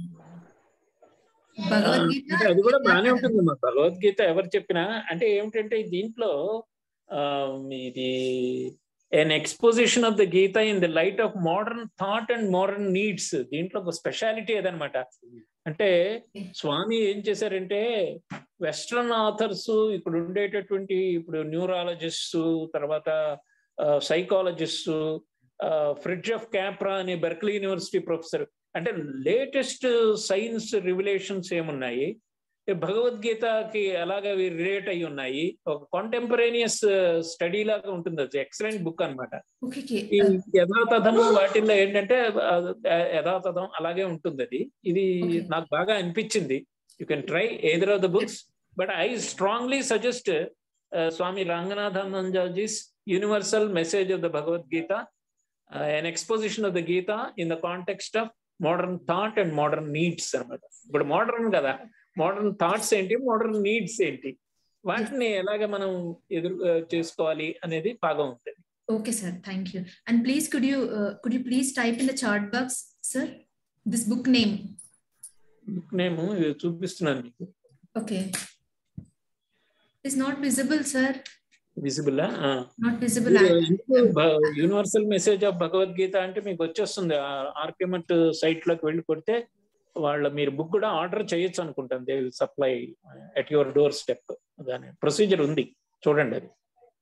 భగవద్గీత అంటే అది కూడా బాగానే ఉంటుంది. భగవద్గీత ఎవరు చెప్పినా అంటే ఏమిటంటే దీంట్లో ఇది an exposition of the Gita in the light of modern thought and modern needs. దీంట్లో ఒక స్పెషాలిటీ ఏదనమాట. అంటే స్వామి ఏం చేశారంటే వెస్ట్రన్ ఆథర్స్ ఇప్పుడు ఉండేటటువంటి ఇప్పుడు న్యూరాలజిస్ట్, తర్వాత సైకాలజిస్ట్, ఫ్రిడ్జ్ ఆఫ్ క్యాప్రా అనే బెర్క్లీ యూనివర్సిటీ ప్రొఫెసర్, అంటే లేటెస్ట్ సైన్స్ రివిలేషన్స్ ఏమున్నాయి, భగవద్గీతకి అలాగే రిలేట్ అయి ఉన్నాయి. ఒక కాంటెంపరేనియస్ స్టడీ లాగా ఉంటుంది. అది ఎక్సలెంట్ బుక్ అనమాట. ఈ యథాతథము వాటిల్లో ఏంటంటే యథాతథం అలాగే ఉంటుంది. అది ఇది నాకు బాగా అనిపించింది. You can try either of the books, but I strongly suggest Swami Ranganathanandaji's universal message of the Bhagavad Gita, an exposition of the Gita in the context of modern thought and modern needs అన్నమాట. ఇప్పుడు మోడర్న్ కదా, మోడర్న్ థాట్స్ ఏంటి, modern needs ఏంటి, వాటిని ఎలాగ మనం ఎదురు చేసుకోవాలి అనేది బాగా ఉంటుంది. Okay sir, thank you. And please could you please type in the chat box sir this book name? Book name చూపిస్తున్నాను మీకు. Okay, it's not visible sir. Visible not visible. Universal message of Bhagavad Gita అంటే మీకు వచ్చేస్తుంది. ఆర్క్యుమెంట్ site లోకి వెళ్ళి కొడితే మీరు book కూడా ఆర్డర్ చేయొచ్చు అనుకుంటాను. They will supply at your door step. దాని ప్రొసీజర్ ఉంది, చూడండి అది.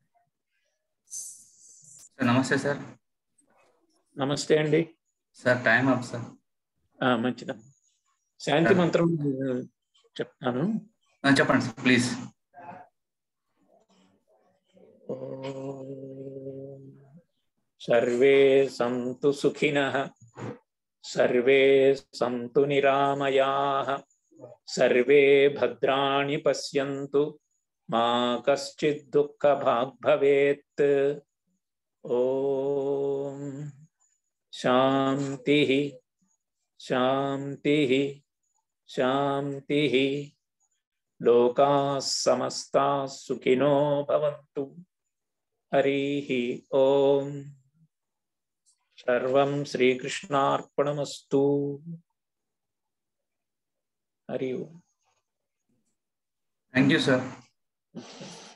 నమస్తే సార్. నమస్తే అండి సార్. Time up sir. మంచిదా. శాంతి మంత్రం చెప్తాను, చెప్పండి sir please. Survey Santhu సుఖినః, survey Santhu నిరామయాః, survey భద్రాణి పశ్యంతు, మా కశ్చిత్ దుఃఖభాగ్ భవేత్. ఓం శాంతి శాంతి శాంతి. లోకాః సమస్తాః సుఖినో భవంతు. హరి ఓం. సర్వం శ్రీకృష్ణార్పణమస్తు. Hari Om. Thank you sir.